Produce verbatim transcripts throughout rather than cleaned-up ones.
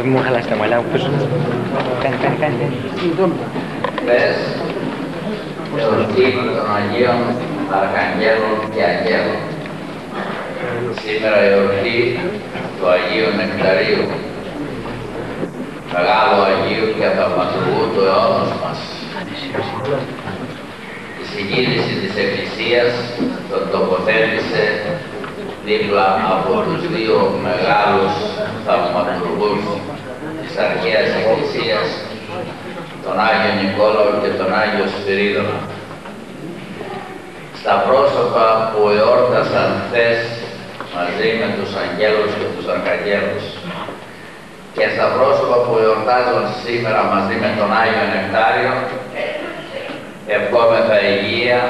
Μου χαλάσει τα μαλλιά μου, πες. Κάνει, κάνει, κάνει. Χθες, εορτή των Αγίων Αρχαγγέλων και Αγγέλων. Σήμερα εορτή του Αγίου Νεκταρίου, μεγάλου Αγίου και θαυματουργού του αιώνος μας. Η συγκίνηση της Εκκλησίας τον τοποθέτησε δίπλα από τους δύο μεγάλους θαυματουργούς της αρχαίας Εκκλησίας, τον Άγιο Νικόλαο και τον Άγιο Σπυρίδωνα. Στα πρόσωπα που εόρτασαν χθες μαζί με τους αγγέλους και τους αρχαγγέλους και στα πρόσωπα που εορτάζουν σήμερα μαζί με τον Άγιο Νεκτάριο, ευχόμεθα υγεία,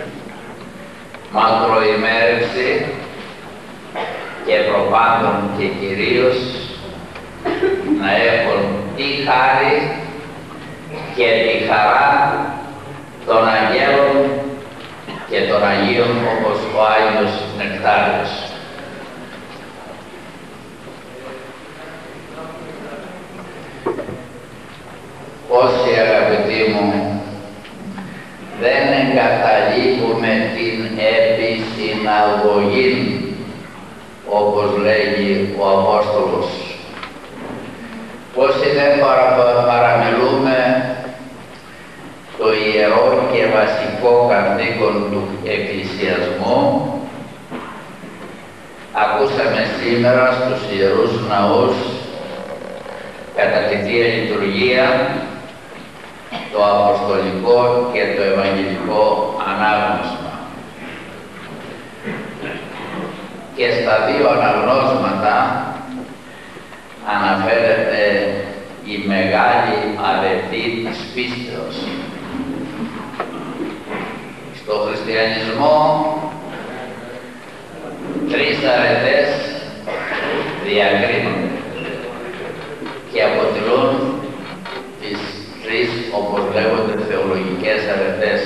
μακροημέρευση και προπάντων και κυρίως να έχουν τη χάρη και τη χαρά των αγγέλων και των Αγίων όπως ο Άγιος Νεκτάριος. Όσοι αγαπητοί μου δεν εγκαταλείπουμε την επισυναγωγή, όπως λέγει ο Απόστολος, όσοι δεν παρα, παραμελούμε το ιερό και βασικό καθήκον του εκκλησιασμού, ακούσαμε σήμερα στους Ιερούς Ναούς κατά τη Θεία Λειτουργία το Αποστολικό και το Ευαγγελικό Ανάγνωσμα. Και στα δύο αναγνώσματα αναφέρεται η μεγάλη αρετή της πίστεως. Στο χριστιανισμό τρεις αρετές διακρίνονται και αποτελούν τις τρεις, όπως λέγονται, θεολογικές αρετές.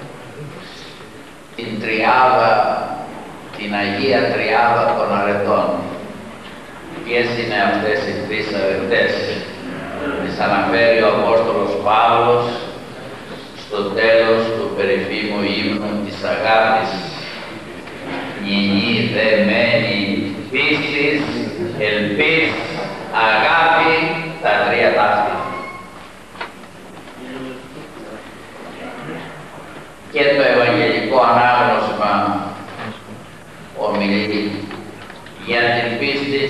Την τριάδα, την Αγία Τριάδα των αρετών. Ποιες είναι αυτές οι τρεις αρετές? Τις αναφέρει ο Απόστολος Παύλος στο τέλος του περίφημου ύμνου της αγάπης. Νηνή δεμένη πίστης, ελπίς, αγάπη, τα τρία ταύτη. Και το Ευαγγελικό Ανάγνωσμα ομιλεί για την πίστη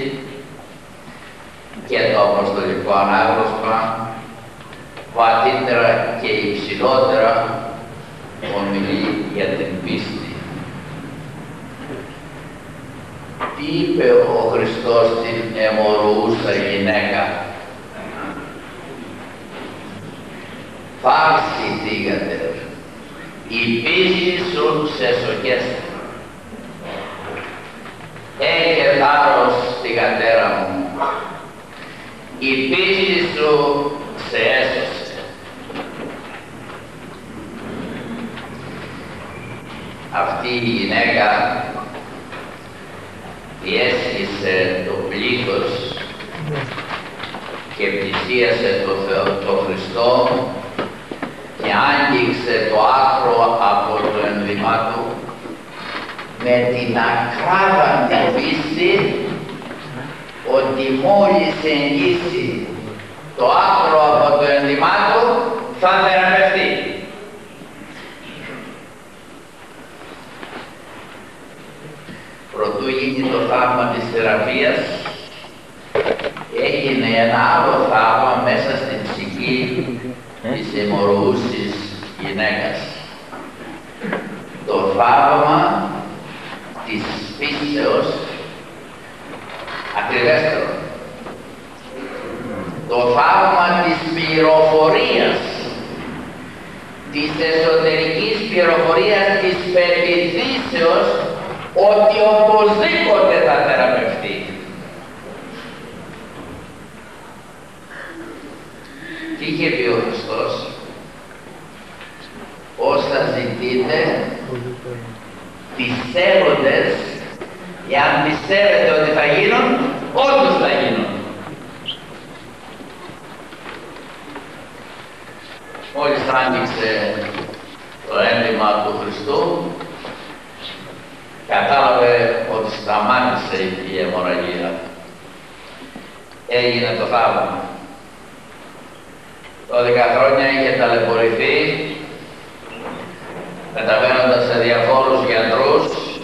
και το Αποστολικό Ανάγνωσμα βαθύτερα και υψηλότερα ομιλεί για την πίστη. Τι είπε ο Χριστός στην αιμορρούσα γυναίκα? Φάρση θύγατε, η πίστη σου σε σοκέστη. Έχε θάρρος θυγατέρα μου, η πίστη σου σε έσωσε. Αυτή η γυναίκα διέσχισε το πλήθος και πλησίασε το Θεό, το Χριστό, και άγγιξε το άκρο από το ένδυμά του με την ακράδαντη πίστη ότι μόλις εγγύσει το άκρο από το ένδυμά του θα θεραπευτεί. Προτού γίνει το θαύμα της θεραπείας, έγινε ένα άλλο θαύμα μέσα στην ψυχή της αιμορροούσης γυναίκας. Το θαύμα της πίστεως, ακριβέστερο. Το θαύμα της πληροφορίας, της εσωτερικής πληροφορίας, της πεποιθήσεως ότι οπωσδήποτε θα θεραπευτεί. Τι είχε πει ο Χριστός? Όσα ζητείτε πιστεύοντες, εάν πιστεύετε ότι θα γίνουν, όντως θα γίνουν. άνοιξε το ένδυμα του Χριστού, κατάλαβε ότι σταμάτησε η αιμορραγία. Έγινε το θαύμα. δώδεκα χρόνια είχε ταλαιπωρηθεί, μεταβαίνοντας σε διαφόρους γιατρούς,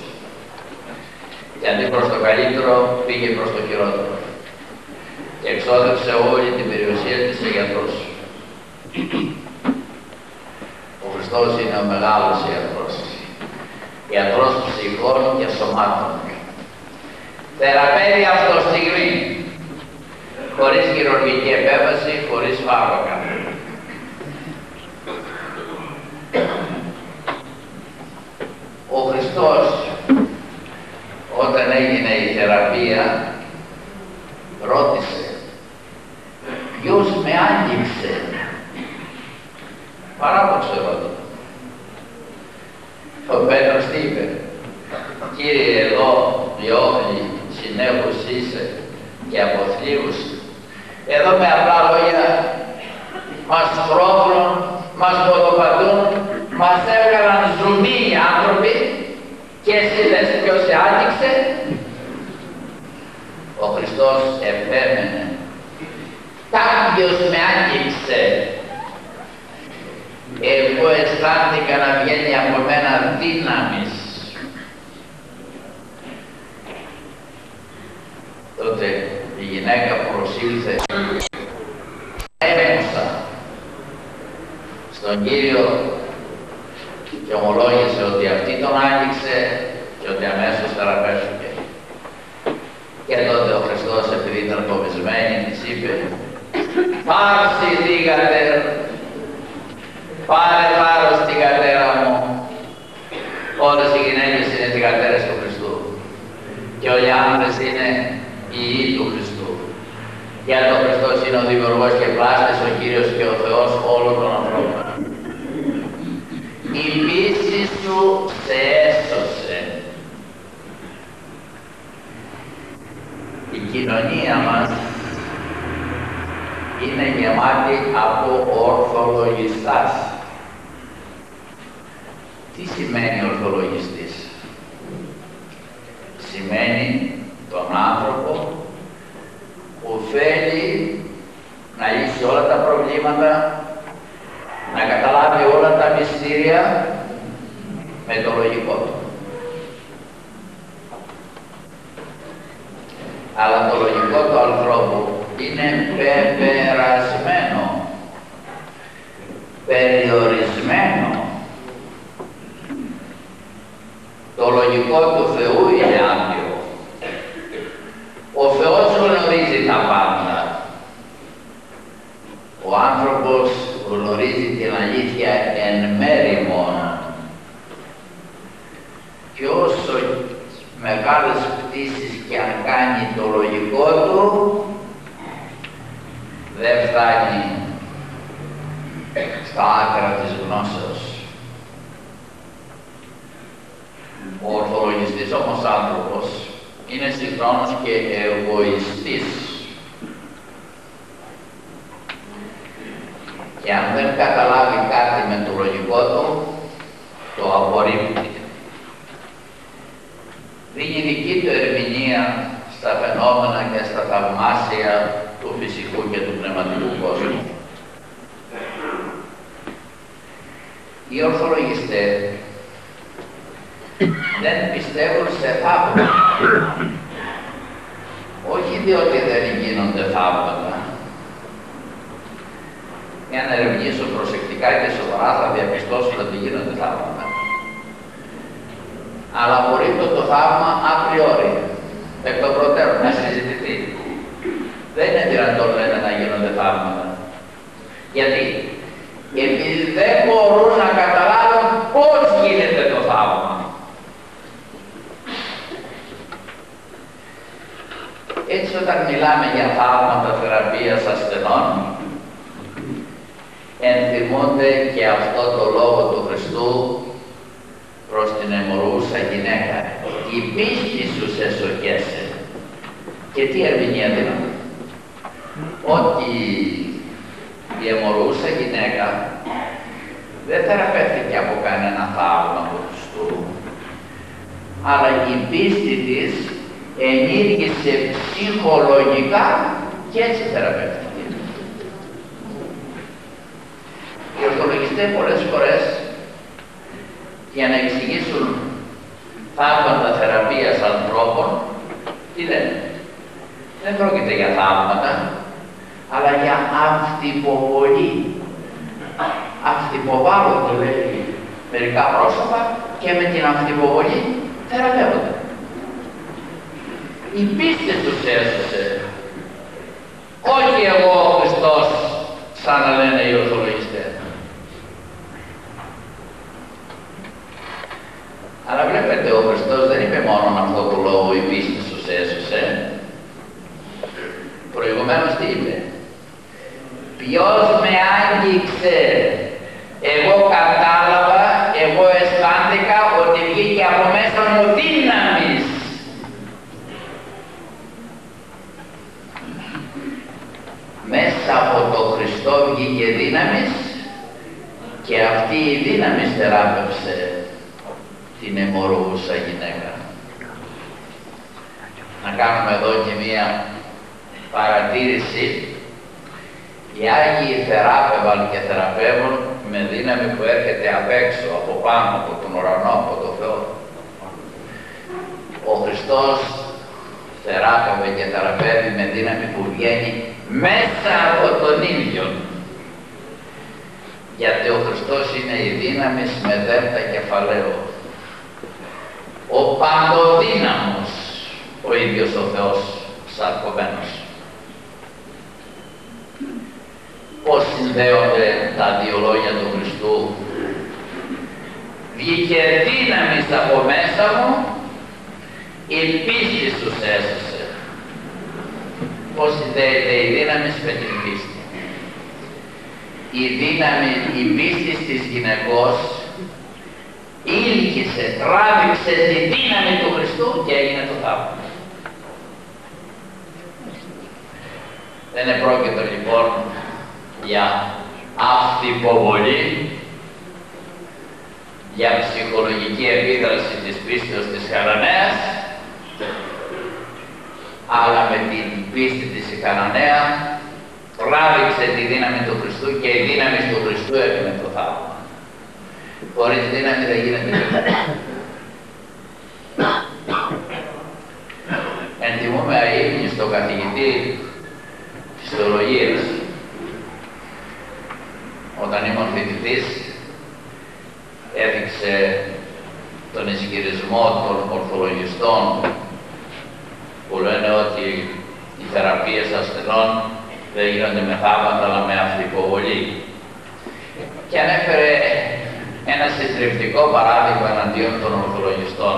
και αντί προς το καλύτερο πήγε προς το χειρότερο και εξόδευσε όλη την περιουσία της σε γιατρούς. Ο Χριστός είναι ο μεγάλος ιατρός, ιατρός ψυχών και σωμάτων. Θεραπεύει αυτοστιγμή, χωρίς χειρουργική επέμβαση, χωρίς φάρμακα. Ο Χριστός, όταν έγινε η θεραπεία, ρώτησε, ποιος με άγγιξε? Παράδοξο ερώτημα. Ο Πέτρος τι είπε? Κύριε, εδώ διώχνει, συνέχως είσαι και αποθλίβουσε. Εδώ με απλά λόγια μας πρόχνουν, μας ποδοπατούν, μας έβγαλαν ζουμί οι άνθρωποι και εσύ λες ποιος σε άγγιξε? Ο Χριστός επέμενε, κάποιος με άγγιξε. Εγώ αισθάνθηκα να βγαίνει από μένα δύναμης. Τότε η γυναίκα προσήλθε, έμεσα στον Κύριο και ομολόγησε ότι αυτή τον άγγιξε και ότι αμέσως θεραπεύτηκε. Και τότε ο Χριστός, επειδή ήταν φοβισμένη, της είπε, «Πάρση θύγατερ, πάρε θάρρος την κατέρα μου». Όλες οι γυναίκες είναι θυγατέρες του Χριστού και όλοι οι άνδρες είναι οι ιοί του Χριστού. Γιατί ο Χριστός είναι ο δημιουργός και πλάστης, ο Κύριος και ο Θεός όλων των ανθρώπων. Η πίστη σου σε έσωσε. Η κοινωνία μας είναι γεμάτη από ορθολογιστάς. Τι σημαίνει ορθολογιστής? Σημαίνει τον άνθρωπο που θέλει να λύσει όλα τα προβλήματα, να καταλάβει όλα τα μυστήρια με το λογικό του. Αλλά το λογικό του ανθρώπου είναι πεπερασμένο, περιορισμένο. Το λογικό του Θεού είναι άδειο. Ο Θεός γνωρίζει τα πάντα. Ο άνθρωπος γνωρίζει την αλήθεια εν μέρη μόνο. Και όσο μεγάλες πτήσεις και αν κάνει το λογικό του, δεν φτάνει στα άκρα της γνώσεως. Ο ορθολογιστής όμως άνθρωπος είναι συγχρόνως και εγωιστής. Και αν δεν καταλάβει κάτι με το λογικό του, το απορρίπτει. Δίνει δική του ερμηνεία στα φαινόμενα και στα θαυμάσια του φυσικού και του πνευματικού κόσμου. Οι ορθολογιστές δεν πιστεύουν σε θαύματα. Όχι διότι δεν γίνονται θαύματα. Εάν ερευνήσω προσεκτικά και σοβαρά θα διαπιστώσουν ότι γίνονται θαύματα. Αλλά απορρίπτω το θαύμα απριόρι, εκ των προτέρων, να συζητηθεί. Δεν είναι δυνατόν, λένε, να γίνονται θαύματα. Γιατί? Επειδή δεν μπορούν να καταλάβουν πώς γίνεται το θαύμα. Έτσι, όταν μιλάμε για θαύματα θεραπείας ασθενών, ενθυμούνται και αυτό το λόγο του Χριστού προς την αιμορρούσα γυναίκα. Η πίστη σου σε σοκέσε. Και τι ερμηνεία δίνονται? Ότι η αιμορρούσα γυναίκα δεν θεραπεύτηκε από κανένα θαύμα του Χριστού, αλλά η πίστη της ενήργησε ψυχολογικά και έτσι θεραπεύτηκε. Οι ορθολογιστές πολλές φορές για να εξηγήσουν θαύματα θεραπείας ανθρώπων, τι λένε? Δεν πρόκειται για θαύματα, αλλά για αυτυποβολή. Αυτυποβάλλουν, το λέει μερικά πρόσωπα, και με την αυτυποβολή θεραπεύονται. Η πίστη τους έσωσε. Όχι εγώ ο Χριστός, σαν να λένε οι ορθολογιστές. Αλλά βλέπετε, ο Χριστός δεν είπε μόνο αυτό το λόγο η πίστη τους έσωσε. Προηγουμένως τι είπε? Ποιος με άγγιξε? Εγώ κατάλαβα, εγώ αισθάνθηκα ότι βγήκε από μέσα μου δύναμης. Μέσα από το Χριστό βγήκε δύναμης και αυτή η δύναμη θεράπευσε την αιμορρούουσα γυναίκα. Να κάνουμε εδώ και μία παρατήρηση. Οι Άγιοι θεράπευαν και θεραπεύουν με δύναμη που έρχεται απ' έξω, από πάνω, από τον ουρανό, από τον Θεό. Ο Χριστός θεράπευε και θεραπεύει με δύναμη που βγαίνει μέσα από τον ίδιο. Γιατί ο Χριστός είναι η δύναμη με δέλτα κεφαλαίο. Ο παντοδύναμος, ο ίδιος ο Θεός σαρκωμένος. Πώς συνδέονται τα δύο λόγια του Χριστού? Βγήκε δύναμη από μέσα μου, η πίστη τους έσωσε. Πώς συνδέεται η δύναμη με την πίστη? Η δύναμη, η πίστη της γυναικός ήλκησε, τράβηξε τη δύναμη του Χριστού και έγινε το θαύμα. Δεν επρόκειτο λοιπόν για αυτυποβολή, για ψυχολογική επίδραση της πίστεως της Χαναναίας, αλλά με την πίστη της η Χαναναία τράβηξε τη δύναμη του Χριστού και η δύναμη του Χριστού έκανε το θαύμα. Χωρίς δύναμη δεν γίνεται τίποτα. Εντιμούμε αείμνη στον καθηγητή της θεολογίας. Όταν ήμουν φοιτητής, έδειξε τον ισχυρισμό των ορθολογιστών που λένε ότι οι θεραπείες ασθενών δεν γίνονται με θαύματα αλλά με αυτυποβολή. Και ανέφερε ένα συντριπτικό παράδειγμα εναντίον των ορθολογιστών.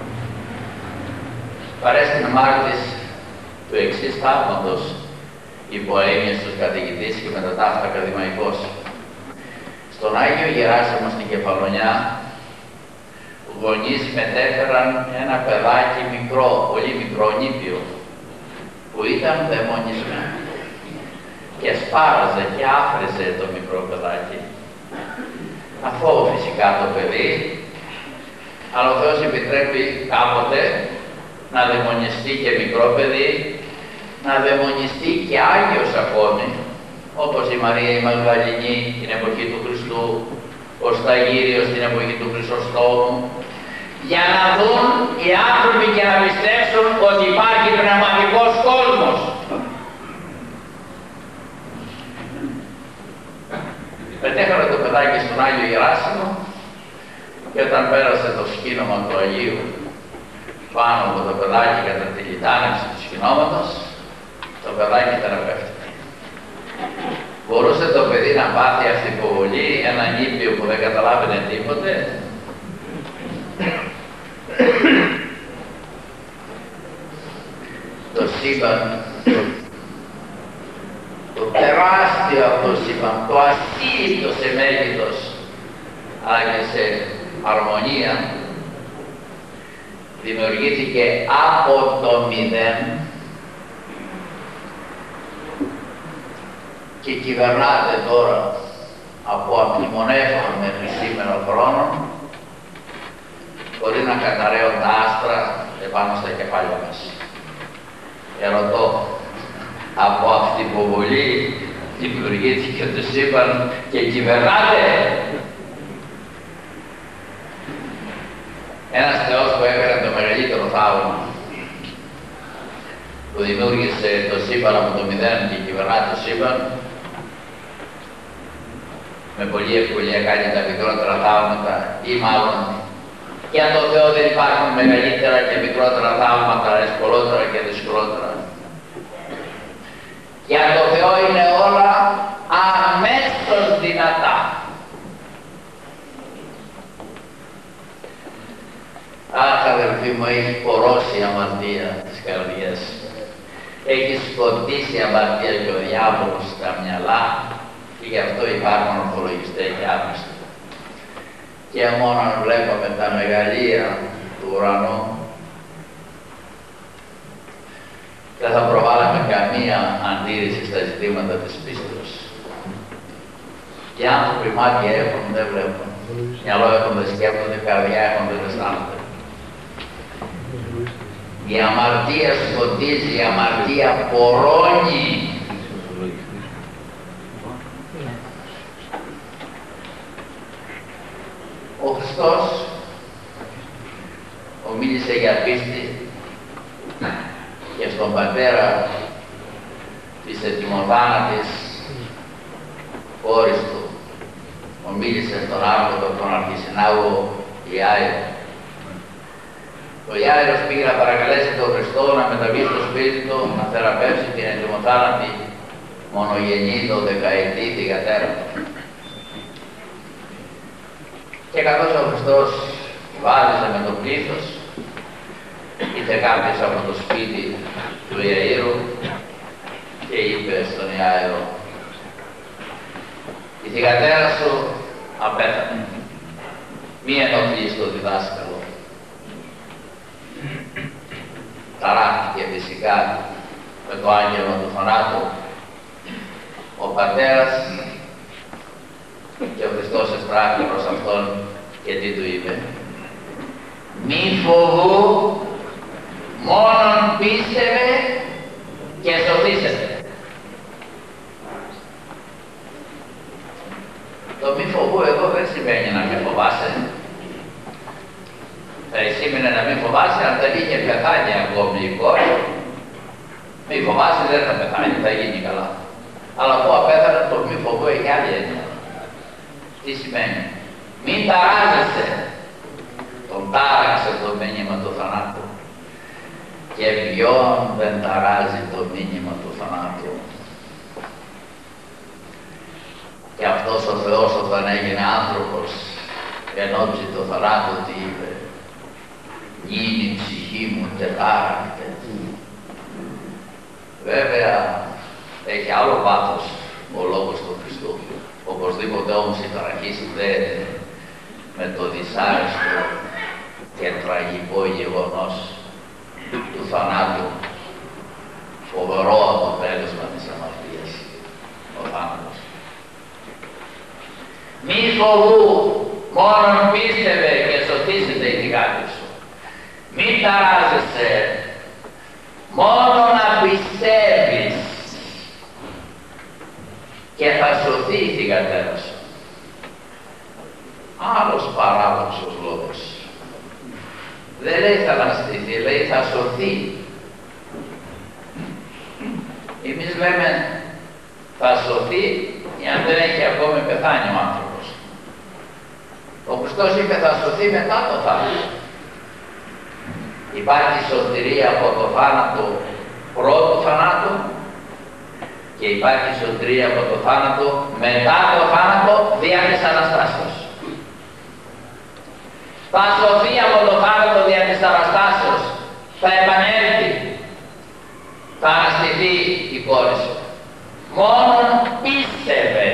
Παρέστην μάρτης του εξής θαύματος, είπε ο αείμνηστος καθηγητής και μετά ταύτα ακαδημαϊκός. Στον Άγιο Γεράσιμο στην Κεφαλονιά, γονείς μετέφεραν ένα παιδάκι μικρό, πολύ μικρό, νήπιο, που ήταν δαιμονισμένο και σπάραζε και άφριζε το μικρό παιδάκι. Αθώο φυσικά το παιδί, αλλά ο Θεός επιτρέπει κάποτε να δαιμονιστεί και μικρό παιδί, να δαιμονιστεί και Άγιος ακόμη, όπως η Μαρία η Μαγδαληνή την εποχή του Χριστού, ο Σταγύριος την εποχή του Χρυσοστόμου, για να δουν οι άνθρωποι και να πιστέψουν ότι υπάρχει πνευματικός κόσμος. Μετέφερα το παιδάκι στον Άγιο Γεράσιμο και όταν πέρασε το σκήνομα του Αγίου πάνω από το παιδάκι κατά τη λιτάνευση του σκηνώματος, το παιδάκι θεραπεύτηκε. Μπορούσε το παιδί να πάθει αυτυποβολή, ένα νήπιο που δεν καταλάβαινε τίποτε? Το σύμπαν, το τεράστιο αυτό σύμπαν, το ασύλληπτο σε μέγεθος, αλλά και σε αρμονία, δημιουργήθηκε από το μηδέν και κυβερνάται τώρα από αμνημονεύσεων μέχρι σήμερα χρόνων, χωρίς να καταραίουν τα άστρα επάνω στα κεφάλια μας. Ερωτώ, από αυτή την υποβολή δημιουργήθηκε το σύμπαν και κυβερνάτε. Ένας Θεός που έκανε το μεγαλύτερο θαύμα, που δημιούργησε το σύμπαν από το μηδέν και κυβερνά το σύμπαν, με πολλή ευκολία κάνει τα μικρότερα θαύματα, ή μάλλον και αν το Θεό δεν υπάρχουν μεγαλύτερα και μικρότερα θαύματα, ευκολότερα και δυσκολότερα. Και αν το Θεό είναι όλα αμέσως δυνατά. Αχ, αδελφοί μου, έχει πορώσει η αμαρτία της καρδιάς. Έχει σκοτήσει η αμαρτία και ο διάβολος στα μυαλά, και γι' αυτό υπάρχουν ορθολογιστές και άπιστοι. Και μόνο αν βλέπαμε τα μεγαλεία του ουρανού, δεν θα προβάλαμε καμία αντίρρηση στα ζητήματα της πίστεως. Οι άνθρωποι μάτια έχουν, δεν βλέπουν. Μυαλό έχουν, δεν σκέφτονται, καρδιά έχουν, δεν αισθάνονται. Η αμαρτία σκοτίζει, η αμαρτία πορώνει. Ο Χριστός ομίλησε για πίστη και στον πατέρα της ετοιμοθάνατης κόρης του, ομίλησε στον άρχοντα τον αρχισυνάγο Ιάηρο. Ο Ιάηρος πήγε να παρακαλέσει τον Χριστό να μεταβεί στο σπίτι του να θεραπεύσει την ετοιμοθάνατη μονογενή δωδεκαετή θυγατέρα του. Και καθώς ο Χριστός βάδιζε με το πλήθος, ήρθε κάποιος από το σπίτι του Ιαΐρου και είπε στον Ιάηρο, η θυγατέρα σου απέθανε, μη ενοχλείς το διδάσκαλο. Ταράχτηκε φυσικά με το άγγελο του θανάτου ο πατέρας και ο Χριστός εστράφη προς αυτόν και τι του είπε, μη φοβού, μόνον πίστευε και σωθήσετε. Το μη φοβού εδώ δεν σημαίνει να μην φοβάσαι. Θα σήμαινε να μην φοβάσαι αν θα είχε πεθάνει ακόμη η κόρη. Μη φοβάσαι, δεν θα πεθάνει, θα γίνει καλά. Αλλά αφού απέθανε, το μη φοβού έχει άλλη έννοια. Τι σημαίνει, μην ταράζεσαι. Τον τάραξε το μήνυμα του θανάτου. Και ποιον δεν ταράζει το μήνυμα του θανάτου. Και αυτός ο Θεός όταν έγινε άνθρωπος ενόψει το θανάτου τι είπε, γίνει η ψυχή μου τετάρακτε. Βέβαια έχει άλλο πάθος ο λόγος του Χριστού. Οπωσδήποτε όμως η ταραχή συνδέεται με το δυσάρεστο και τραγικό γεγονός του θανάτου, φοβερό αποτέλεσμα της αμαρτίας, ο θάνατος. Μη φοβού, μόνον πίστευε και σωθήσεται η θυγάτη σου. Μη ταράζεσαι, μόνο να πιστεύεις και θα σωθεί η θυγατέρα σου. Άλλος παράδοξος λόγος. Δεν λέει θα αναστηθεί, λέει θα σωθεί. Εμείς λέμε θα σωθεί εάν δεν έχει ακόμη πεθάνει ο άνθρωπος. Ο Χριστός είπε θα σωθεί μετά το θάνατο. Υπάρχει σωτηρία από το θάνατο πρώτου θανάτου και υπάρχει σωτηρία από το θάνατο μετά το θάνατο δια της Αναστάσεως. Θα σωθεί από το θάνατο δια της Αναστάσεως, θα επανέλθει, θα αναστηθεί η κόρη σου. Μόνον πίστευε.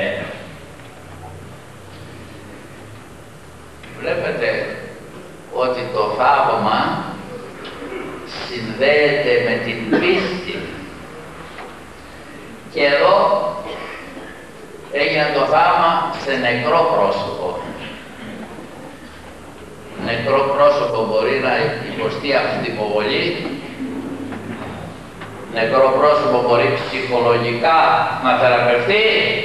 Βλέπετε ότι το θαύμα συνδέεται με την πίστη. Και εδώ έγινε το θαύμα σε σε νεκρό πρόσωπο. Νεκρό πρόσωπο μπορεί να υποστεί αυτή την υποβολή, νεκρό πρόσωπο μπορεί ψυχολογικά να θεραπευτεί.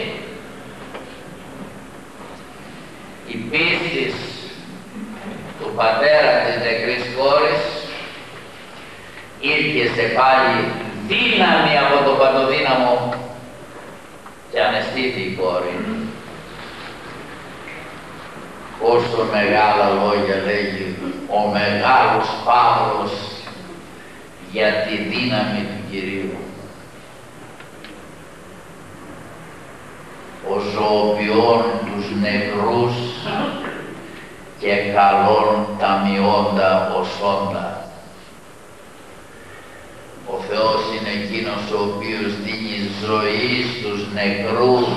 Η πίστη του πατέρα της νεκρής κόρης ήρθε σε πάλι δύναμη από τον παντοδύναμο και αναισθήθη η κόρη. Πόσο μεγάλα λόγια λέγει ο μεγάλος Παύλος για τη δύναμη του Κυρίου. Ο ζωοποιών τους νεκρούς και καλών τα μειώντα οσόντα. Ο Θεός είναι εκείνος ο οποίος δίνει ζωή στους νεκρούς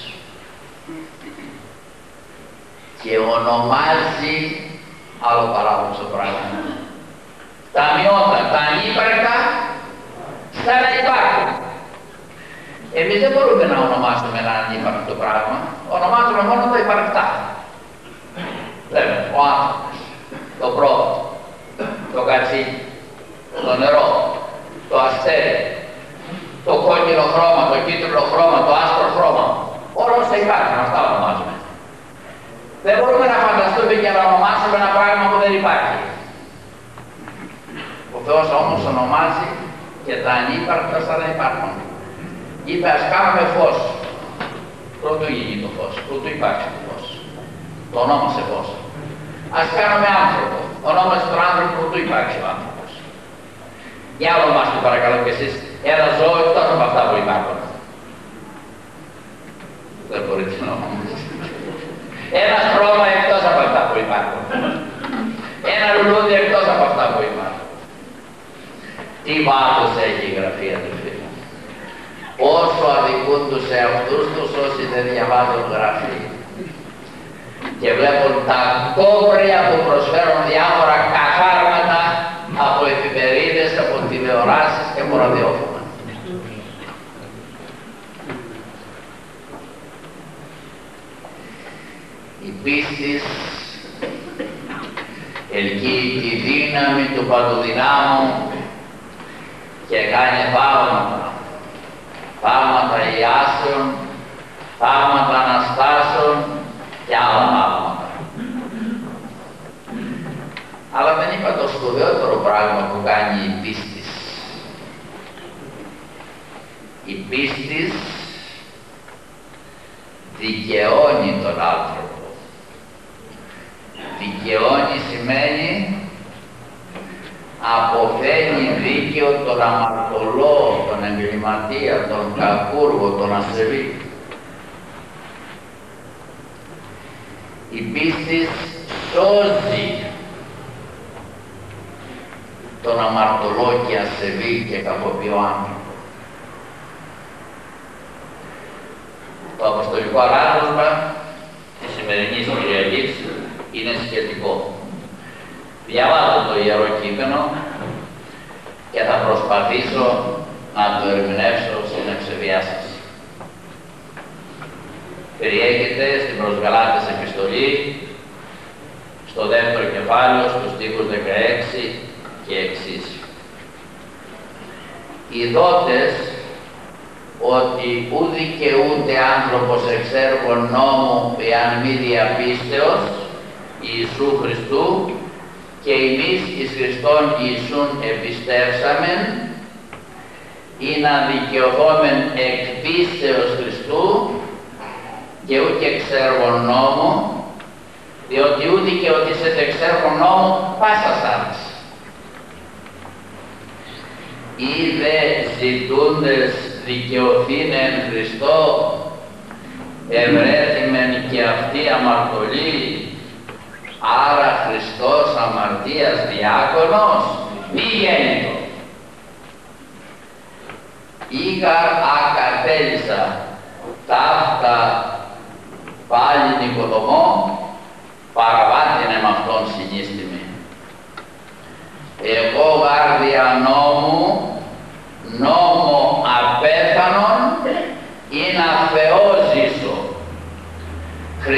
και ονομάζει άλλο παράδοξο πράγμα. Τα μειώντα, τα ανύπαρκτα, σαν να υπάρχουν. Εμείς δεν μπορούμε να ονομάσουμε ένα ανύπαρκτο πράγμα, ονομάζουμε μόνο τα υπαρκτά. Λέμε, ο άνθρωπος, το πρόβατο, το κατσίκι, το νερό, το αστέρι, το κόκκινο χρώμα, το κίτρινο χρώμα, το άσπρο χρώμα. Όλα όσα υπάρχουν, αυτά ονομάζουμε. Δεν μπορούμε να φανταστούμε και να ονομάσουμε ένα πράγμα που δεν υπάρχει. Ο Θεός όμως ονομάζει και τα ανύπαρκτα σαν να υπάρχουν. Είπε ας κάνουμε φως. Πρώτο γίνει το φως, πρώτο υπάρχει το φως. Το ονόμασε φως. Ας κάνουμε άνθρωπο. Ονόμασε τον άνθρωπο, πρώτο υπάρχει ο άνθρωπος. Για ονομάστε παρακαλώ και εσείς ένα ζώο εκτός από αυτά που υπάρχουν. Δεν μπορείτε να ονομάσετε. Ένα χρώμα εκτός από αυτά που υπάρχουν. Ένα λουλούδι εκτός από αυτά που υπάρχουν. Τι βάθος έχει η Γραφή, αδελφοί μου. Όσο αδικούν τους εαυτούς τους όσοι δεν διαβάζουν Γραφή και βλέπουν τα κόβρια που προσφέρουν διάφορα καθάρματα από εφημερίδες, από τηλεοράσεις και από ραδιόφωνα. Η πίστη ελκύει τη δύναμη του παντοδυνάμου και κάνει θαύματα. Θαύματα ιάσεων, θαύματα αναστάσεων και άλλα θαύματα. Αλλά δεν είπα το σπουδαιότερο πράγμα που κάνει η πίστη. Η πίστη δικαιώνει τον άνθρωπο. Δικαιώνει σημαίνει αποφαίνει δίκαιο τον αμαρτωλό, τον εγκληματία, τον κακούργο, τον ασεβή. Η πίστη σώζει τον αμαρτωλό και ασεβή και κακοποιό άνθρωπο. Το αποστολικό ανάγνωσμα της σημερινής Κυριακής είναι σχετικό. Διαβάζω το Ιερό Κείμενο και θα προσπαθήσω να το ερμηνεύσω στην ευσεβία σας. Περιέχεται στην προς Γαλάτες επιστολή, στο δεύτερο κεφάλαιο, στους στίχους δεκαέξι και εξής. Ιδότες ότι ου δικαιούται άνθρωπος εξ έργων νόμου εάν μη διαπίστεως Ιησού Χριστού και εμείς εις Χριστόν Ιησούν επιστέψαμεν ή να δικαιωθόμεν εκ πίστεως Χριστού και ου και εξ έργων νόμου, διότι ου δικαιωτήσετε εξ έργων νόμου πάσας άλλης. Ή δε ζητούντες δικαιωθήνεν Χριστό, ευρέθημεν και αυτή αμαρτωλή, άρα Χριστός αμαρτίας διάκονος, μη γέννητο. Ήγαρ ακατέλησα ταύτα πάλι νοικοδομό, παραβάτηνε με αυτόν συνίστημη. Εγώ γάρδια νόμου, νόμο απέθανον, ή να Θεό ζήσω.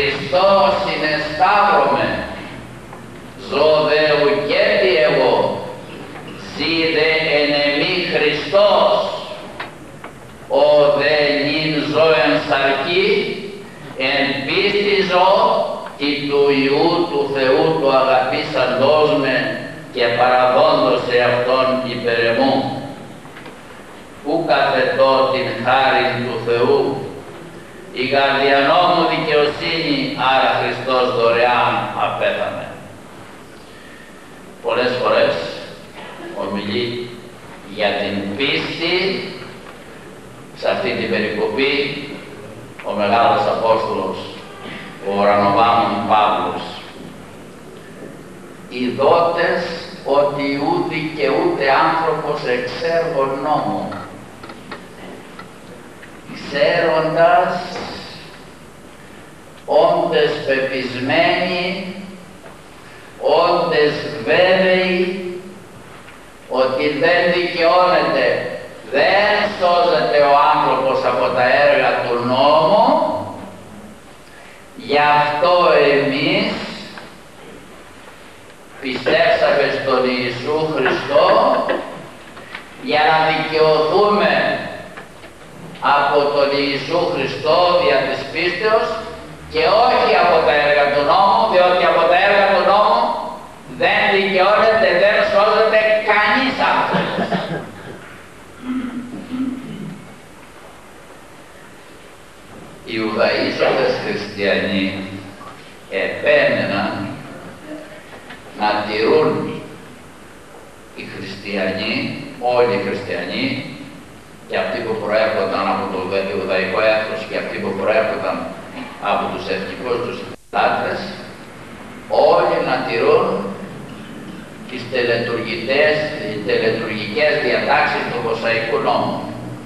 σταύρωμε, ζω δε ουκέτι εγώ, ζή δε εν εμή Χριστός, ο δε νυν ζω εν σαρκή, εν πίστη ζω, τι του Υιού του Θεού του αγαπήσαντός με και παραδόντος σε Αυτόν υπερ εμού, που καθετώ την χάριν του Θεού, η γαρδιανό μου δικαιοσύνη, άρα Χριστός δωρεάν απέθανε. Πολλές φορές ομιλεί για την πίστη σε αυτή την περικοπή ο Μεγάλος Απόστολος, ο ουρανοβάμων Παύλος. Οι δότες ότι ούτε και ούτε άνθρωπος εξέργων νόμου, ξέροντας, όντες πεπισμένοι, όντες βέβαιοι, ότι δεν δικαιώνεται, δεν σώζεται ο άνθρωπος από τα έργα του νόμου, γι' αυτό εμείς πιστεύσαμε στον Ιησού Χριστό για να δικαιωθούμε από τον Ιησού Χριστό δια της πίστεως και όχι από τα έργα του νόμου, διότι από τα έργα του νόμου δεν δικαιώνεται, δεν σώζεται κανείς άνθρωπος. Οι Ιουδαίζοντες χριστιανοί επέμεναν να τηρούν οι χριστιανοί, όλοι οι χριστιανοί, και αυτοί που προέρχονταν από το Ιουδαϊκό έθνος και αυτοί που προέρχονταν από τους εθνικούς τους λάτρες, όλοι να τηρούν τις τελετουργικές, τις τελετουργικές διατάξεις του Μωσαϊκού νόμου.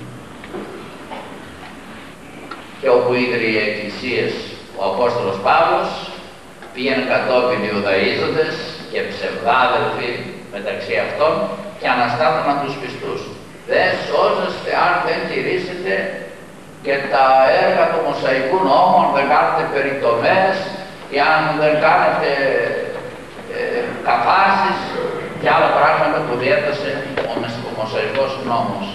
Και όπου ίδρυε οι εκκλησίες ο Απόστολος Παύλος, πήγαινε κατόπιν οι Ιουδαίζοντες και ψευδάδελφοι μεταξύ αυτών και αναστάθμαν τους πιστούς. Δεν σώζεστε αν δεν τηρήσετε και τα έργα του Μωσαϊκού νόμου, αν δεν κάνετε περιτομές ή αν δεν κάνετε ε, καθάσεις και άλλα πράγματα που διέτασε ο, ο Μωσαϊκός νόμος.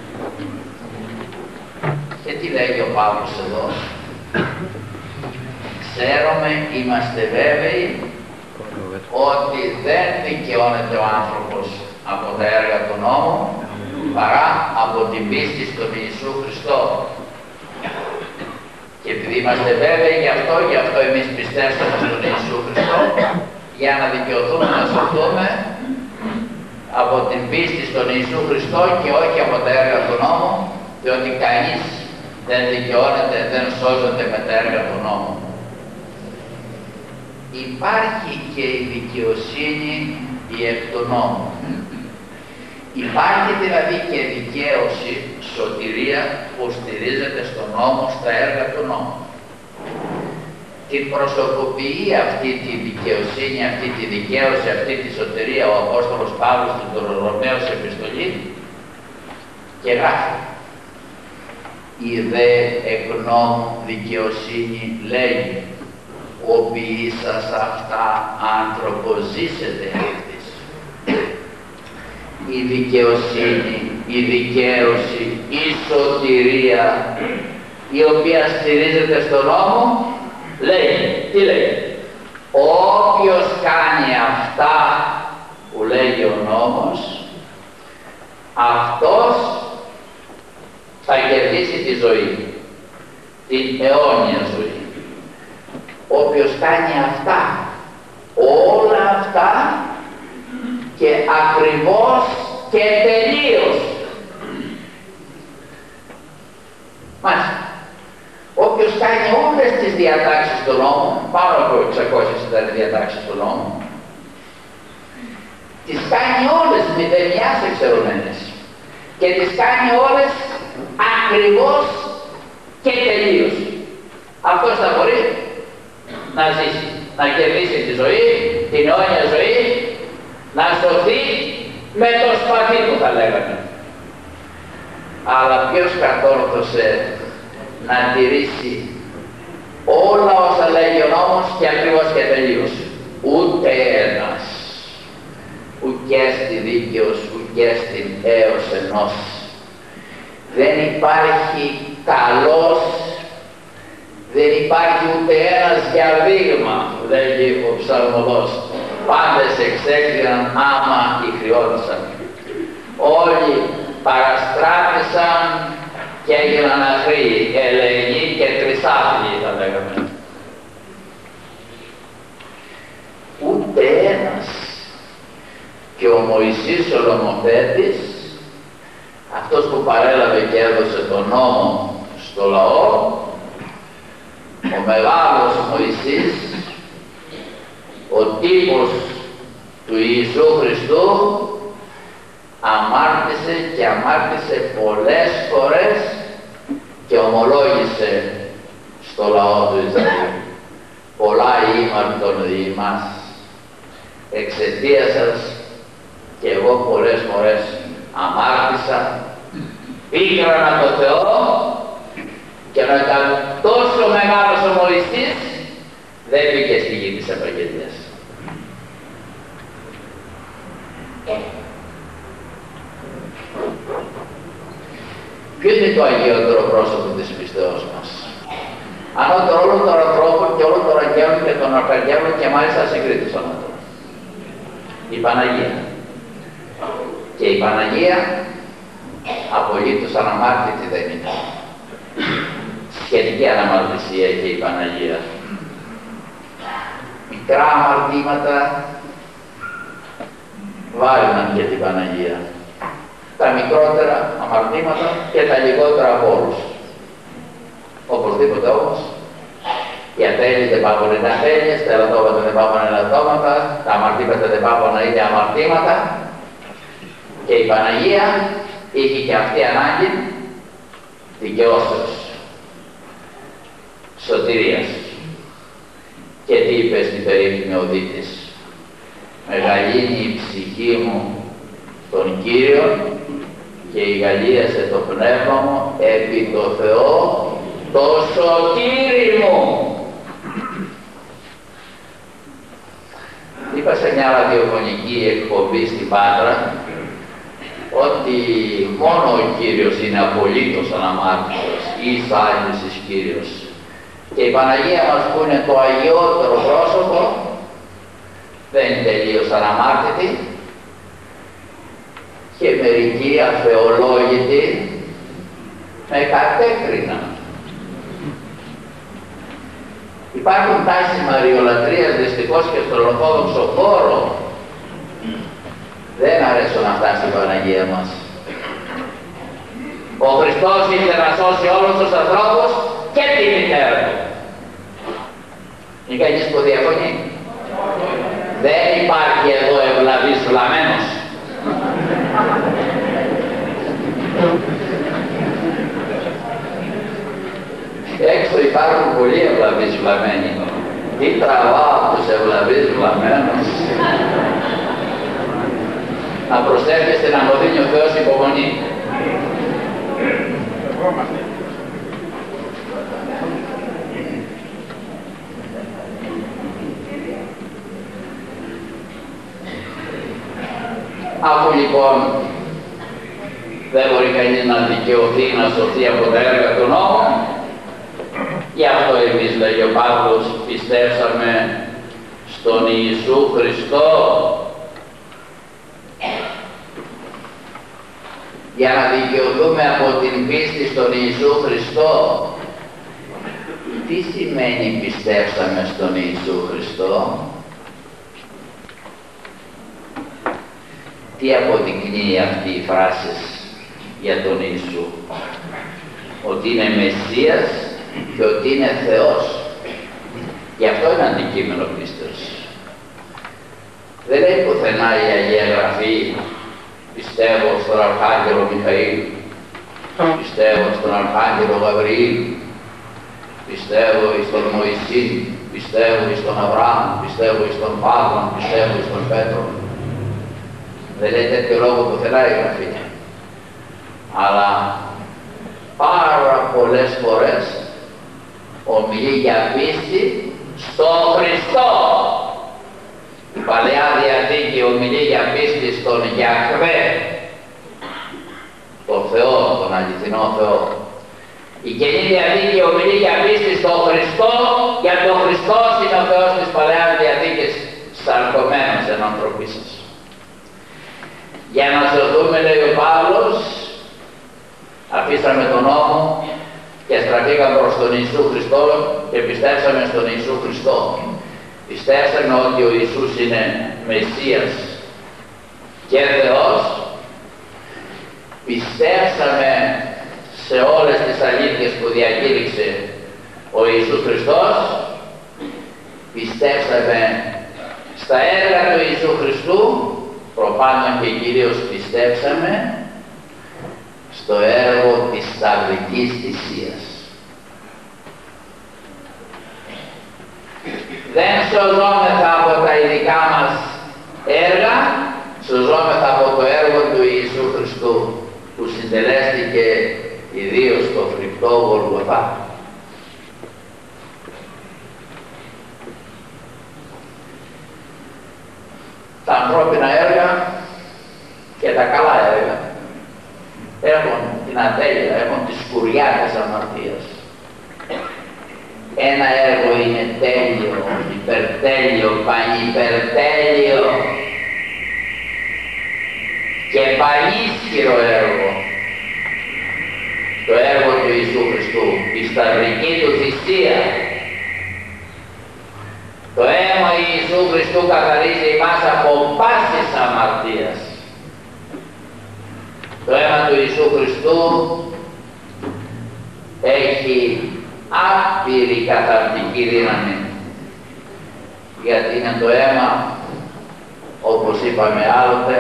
Και τι λέγει ο Παύλος εδώ? Ξέρουμε, είμαστε βέβαιοι ότι δεν δικαιώνεται ο άνθρωπος από τα έργα του νόμου παρά από την πίστη στον Ιησού Χριστό. Και επειδή είμαστε βέβαιοι γι' αυτό, γι' αυτό εμείς πιστεύουμε στον Ιησού Χριστό, για να δικαιωθούμε, να σωθούμε από την πίστη στον Ιησού Χριστό και όχι από τα έργα του νόμου, διότι κανείς δεν δικαιώνεται, δεν σώζεται με τα έργα του νόμου. Υπάρχει και η δικαιοσύνη η εκ του νόμου. Υπάρχει δηλαδή και δικαίωση, σωτηρία που στηρίζεται στον νόμο, στα έργα του νόμου. Την προσωποποιεί αυτή τη δικαιοσύνη, αυτή τη δικαίωση, αυτή τη σωτηρία ο Απόστολος Παύλος στην Ρωμαίους επιστολή και γράφει: η δε εκ νόμου δικαιοσύνη λέγει, ο ποιήσας αυτά άνθρωπο ζήσετε αυτής. Η δικαιοσύνη, η δικαίωση, η σωτηρία, η οποία στηρίζεται στον νόμο, λέει, τι λέει? Όποιος κάνει αυτά που λέγει ο νόμος, αυτός θα κερδίσει τη ζωή, την αιώνια ζωή. Όποιος κάνει αυτά, όλα αυτά και ακριβώς και τελείως. Μάλιστα. Όποιος κάνει όλες τις διατάξεις του νόμου, πάνω από εξακόσιες ήταν οι διατάξεις του νόμου, τις κάνει όλες μηδενιάς εξαιρουμένες και τις κάνει όλες ακριβώς και τελείως. Αυτός θα μπορεί να ζήσει, να κερδίσει τη ζωή, την αιώνια ζωή, να σωθεί με το σπαθί του, θα λέγαμε. Αλλά ποιος κατόρθωσε να τηρήσει όλα όσα λέγει ο νόμος και ακριβώς και τελείωσε. Ούτε ένας, ουκέστη δίκαιος, ουκέστη έως ενός. Δεν υπάρχει καλός, δεν υπάρχει ούτε ένας για δείγμα, λέγει ο ψαλμοδός. Πάντες εξέκλειναν άμα ηχριώτησαν. Όλοι παραστράτησαν και έγιναν αχροί, ελεηνοί και τρισάθλοι θα λέγαμε. Ούτε ένας. Και ο Μωυσής ο νομοθέτης, αυτός που παρέλαβε και έδωσε τον νόμο στο λαό, ο μεγάλος Μωυσής, ο τύπος του Ιησού Χριστού, αμάρτησε και αμάρτησε πολλές φορές και ομολόγησε στο λαό του Ισραήλ. Πολλά ήμαρτον δι' μας, εξαιτίας σας και εγώ πολλές φορές αμάρτησα, πίκρανα το Θεό και να ήταν τόσο μεγάλος ο Μωυσής, δεν μπήκε στη γη της επαγγελίας. Ποιο είναι το αγιότερο πρόσωπο της πιστεώς μας? Ανώτερο όλων των ανθρώπων και όλων των αγγέλων και των αρχαγγέλων και μάλιστα συγκρίτως ανώτερο. Η Παναγία. Και η Παναγία απολύτως αναμάρτητη δεν είναι. Σχετική αναμαρτησία έχει η Παναγία. Μικρά αμαρτήματα βάρυναν και την Παναγία. Τα μικρότερα αμαρτήματα και τα λιγότερα από όλους. Οπωσδήποτε όμως, οι ατέλειες δεν πάβουν να είναι ατέλειες, τα ελαττώματα δεν πάβουν να είναι ελαττώματα, τα αμαρτήματα δεν πάβουν να είναι αμαρτήματα. Και η Παναγία είχε και αυτή ανάγκη δικαιώσεως, σωτηρίας. Και τι είπε στην περίφημη οδή της? Μεγαλύνει η ψυχή μου τον Κύριο και ηγαλίασε το πνεύμα μου επί το Θεό το σωτήρι μου. Είπα σε μια ραδιοφωνική εκπομπή στην Πάτρα ότι μόνο ο Κύριος είναι απολύτως αναμάρτητος ή ίσα Κύριος. Και η Παναγία μας που είναι το αγιότερο πρόσωπο δεν είναι τελείως αναμάρτητη και μερικοί αθεολόγητοι με κατέκριναν. Υπάρχουν τάσεις μαριολατρίας δυστυχώς και στον ορθόδοξο χώρο. Δεν αρέσουν αυτά στην Παναγία μας. Ο Χριστός ήρθε να σώσει όλους τους ανθρώπους και τη μητέρα του. Είναι κανείς που διαφωνεί? Δεν υπάρχει εδώ ευλαβής βλαμμένος. Έξω υπάρχουν πολλοί ευλαβείς βλαμμένοι. Τι τραβάω από τους ευλαβείς βλαμμένους. Να προσέχεστε να μου δίνει ο Θεός υπομονή. Αφού λοιπόν δεν μπορεί κανείς να δικαιωθεί, να σωθεί από τα έργα του νόμου, γι' αυτό εμείς, λέγει ο Παύλος, πιστεύσαμε στον Ιησού Χριστό για να δικαιωθούμε από την πίστη στον Ιησού Χριστό. Τι σημαίνει πιστεύσαμε στον Ιησού Χριστό? Τι αποδεικνύει αυτή η φράση για τον Ιησού? Ότι είναι Μεσσίας και ότι είναι Θεός. Γι' αυτό είναι αντικείμενο πίστεως. Δεν λέει πουθενά η Αγία Γραφή πιστεύω στον Αρχάγγελο Μιχαήλ, πιστεύω στον Αρχάγγελο Γαβριήλ, πιστεύω εις τον Μωυσή, πιστεύω εις τον Αβραάμ, πιστεύω εις τον Παύλο, πιστεύω εις τον Πέτρο. Δεν λέει τέτοιο λόγο πουθενά η Γραφή. Αλλά πάρα πολλές φορές ο ομιλεί για πίστη στο Χριστό. Η Παλαιά Διαθήκη ομιλεί για πίστη στον Γιαχβέ, τον Θεό, τον αληθινό Θεό. Η Καινή Διαθήκη ομιλεί για πίστη στον Χριστό, γιατί ο Χριστός είναι ο Θεός της Παλαιάς Διαθήκης, σαρκωμένος εν ανθρωπίσης. Για να σωθούμε, λέει ο Παύλος, αφήσαμε τον νόμο και στραφήκαμε προς τον Ιησού Χριστό και πιστέψαμε στον Ιησού Χριστό. Πιστέψαμε ότι ο Ιησούς είναι Μεσσίας και Θεός. Πιστέψαμε σε όλες τις αλήθειες που διακήρυξε ο Ιησούς Χριστός. Πιστέψαμε στα έργα του Ιησού Χριστού, προπάντων και κυρίως πιστέψαμε στο έργο της σταυρικής θυσίας. Δεν σωζόμεθα από τα ειδικά μας έργα, σωζόμεθα από το έργο του Ιησού Χριστού, που συντελέστηκε ιδίως στο φρικτό Γολγοθά. Τα ανθρώπινα έργα και τα καλά έργα έχουν την ατέλεια, έχουν τη σκουριά της αμαρτίας. Ένα έργο είναι τέλειο, υπερτέλειο, πανυπερτέλειο και πανίσχυρο έργο. Το έργο του Ιησού Χριστού, η σταυρική του θυσία. Το αίμα Ιησού Χριστού καθαρίζει εμάς από πάσης αμαρτίας. Το αίμα του Ιησού Χριστού έχει άπειρη καθαρτική δύναμη, γιατί είναι το αίμα, όπως είπαμε άλλοτε,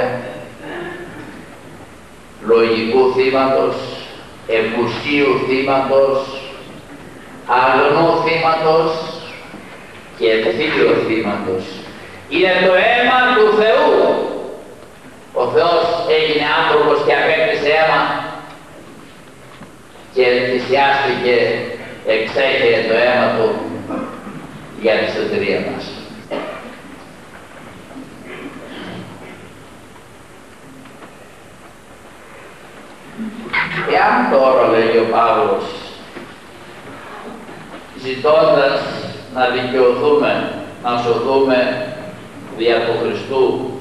λογικού θύματος, επουσίου θύματος, αγνού θύματος και θείο θύματος. Είναι το αίμα του Θεού. Ο Θεός έγινε άνθρωπος και απέκτησε αίμα και θυσιάστηκε, εξέχε το αίμα του για τη σωτηρία μας. Εάν τώρα, λέει ο Παύλος, ζητώντας να δικαιωθούμε, να σωθούμε δια του Χριστού,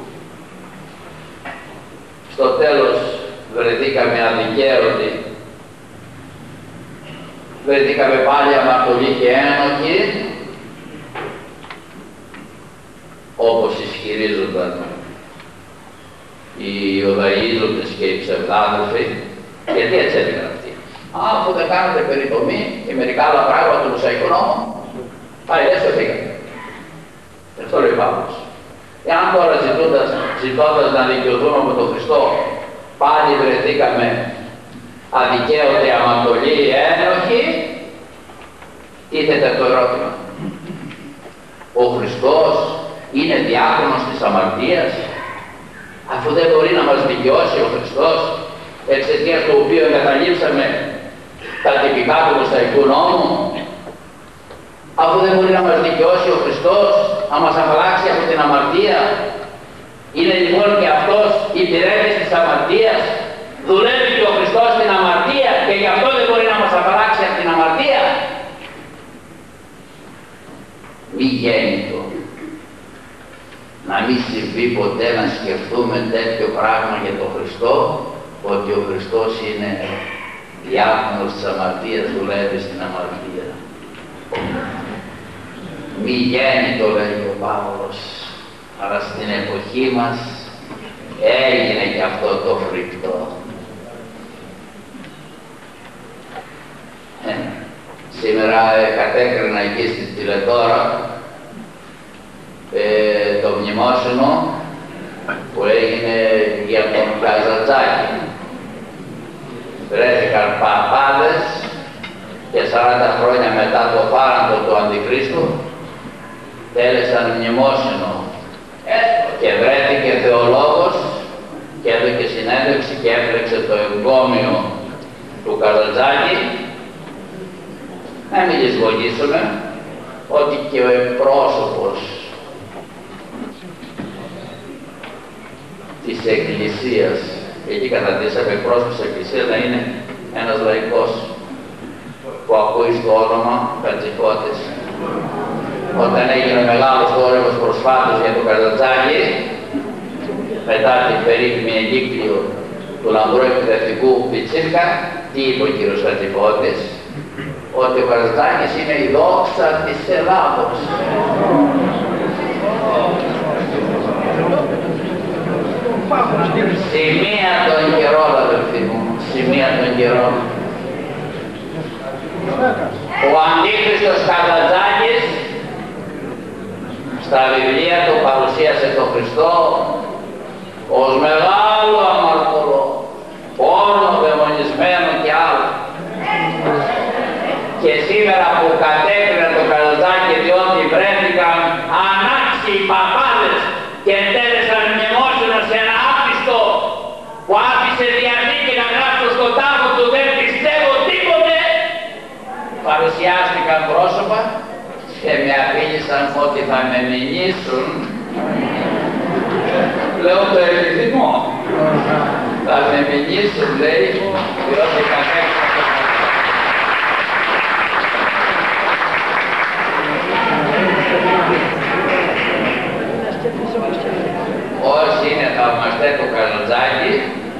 στο τέλος βρεθήκαμε αδικαίωτοι, βρεθήκαμε πάλι αμαρτωλοί και ένοχοι, όπως ισχυρίζονταν οι Ιουδαίζοντες και οι ψευδάδελφοι. Γιατί έτσι έλεγαν αυτοί? Α, αφού δεν κάνετε περιτομή και μερικά άλλα πράγματα του Μωσαϊκού νόμου, πάει δεν σωθήκατε. Αυτό λέει ο Παύλος. Εάν τώρα ζητώντας, ζητώντας να δικαιωθούμε από τον Χριστό, πάλι βρεθήκαμε αδικαίωτοι, αμαρτωλοί, ένοχοι, τίθεται το ερώτημα. Ο Χριστός είναι διάκονος της αμαρτίας, αφού δεν μπορεί να μας δικαιώσει ο Χριστός, εξαιτίας του οποίου εγκαταλείψαμε τα τυπικά του Μωσαϊκού νόμου, αφού δεν μπορεί να μας δικαιώσει ο Χριστός, να μας απαλλάξει από την αμαρτία. Είναι λοιπόν και αυτός υπηρέτης της αμαρτίας, δουλεύει και ο Χριστός στην αμαρτία και γι' αυτό δεν μπορεί να μας απαλλάξει από την αμαρτία. Μη γέννητο να μην συμβεί ποτέ να σκεφτούμε τέτοιο πράγμα για τον Χριστό, ότι ο Χριστός είναι διάκονος της αμαρτίας, δουλεύει στην αμαρτία. Μη γέννητο, λέει ο Παύλος, αλλά στην εποχή μας έγινε και αυτό το φρικτό. Ε, σήμερα ε, κατέκρινα εκεί στη τηλετόρα ε, το μνημόσυνο που έγινε για τον Καζαντζάκη. Βρέθηκαν παπάδες και σαράντα χρόνια μετά το θάνατο του Αντιχρίστου τέλεσαν μνημόσυνο και βρέθηκε θεολόγος και έδωκε συνέντευξη και έφλεξε το εγκόμιο του Καζαντζάκη να μην λησμονήσουμε ότι και ο εκπρόσωπος της Εκκλησίας, εκεί καταντήσαμε εκπρόσωπος της Εκκλησίας να είναι ένας λαϊκός που ακούει στο όνομα Χατζηφώτης. Όταν έγινε μεγάλος θόρυβος προσφάτως για το Καρατζάκη, μετά την περίφημη εγκύκλιο του λαμπρού εκπαιδευτικού Πιτσίρκα, τι είπε ο κύριος Χατζηφώτης? Ότι ο Καρατζάκης είναι η δόξα της Ελλάδος. Σημεία των καιρών, αδελφοί μου, σημεία των καιρών. Ο Αντίχριστος Καρατζάκης στα βιβλία του παρουσίασε τον Χριστό ως μεγάλο αμαρτωλό, πόνο, δαιμονισμένο κι άλλο. Και σήμερα που κατέκριναν τον Καρατζάκη διότι βρέθηκαν ανάξιοι παπάδες και εντέλεσαν μνημόσυνο σε ένα άπιστο που άφησε διαθήκη να γράψω στον τάφο του δεν πιστεύω τίποτε, παρουσιάστηκαν πρόσωπα και με απείλησαν ότι θα με μηνύσουν. Λέω το επιθυμώ. Θα με μηνύσουν, λέει, διότι κατέκριναν. Όσοι είναι θαυμαστές του Καρατζάκη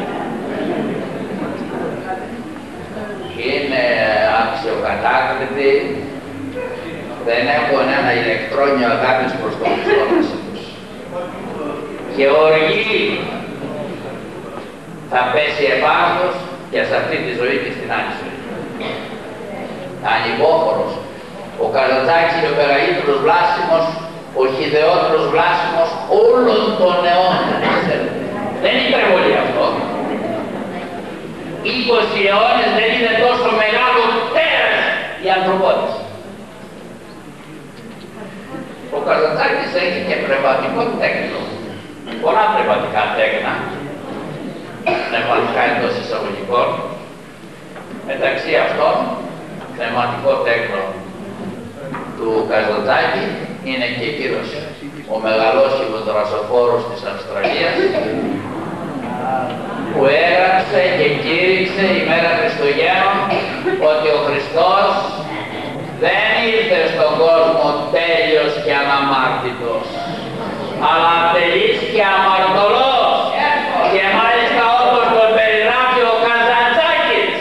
είναι αξιοκατάκριτοι, δεν έχουν ένα ηλεκτρόνιο αγάπης προς τον Χριστό μέσα τους. Και οργή θα πέσει επάνω τους και σε αυτή τη ζωή και στην άλλη ζωή. Ανυπόφορος. Ο Καρατζάκης είναι ο μεγαλύτερος βλάσιμος, ο χυδαιότερος βλάσιμος όλων των αιώνων. Δεν είναι υπερβολή αυτό. είκοσι αιώνες δεν είναι τόσο μεγάλο τέρας η ανθρωπότητα. Ο Καρατζάκης έχει και πνευματικό τέκνο. Πολλά πνευματικά τέκνα, πνευματικά εντός εισαγωγικών. Μεταξύ αυτών, πνευματικό τέκνο του Καρατζάκη είναι και κύριος ο μεγαλόσχημος δρασοφόρος της Αυστραλίας, που έγραψε και κήρυξε ημέρα Χριστουγέννων ότι ο Χριστός δεν ήρθε στον κόσμο τέλειος και αναμάρτητος, αλλά ατελής και αμαρτωλός, και μάλιστα όπως τον περιγράφει ο Καρατζάκης.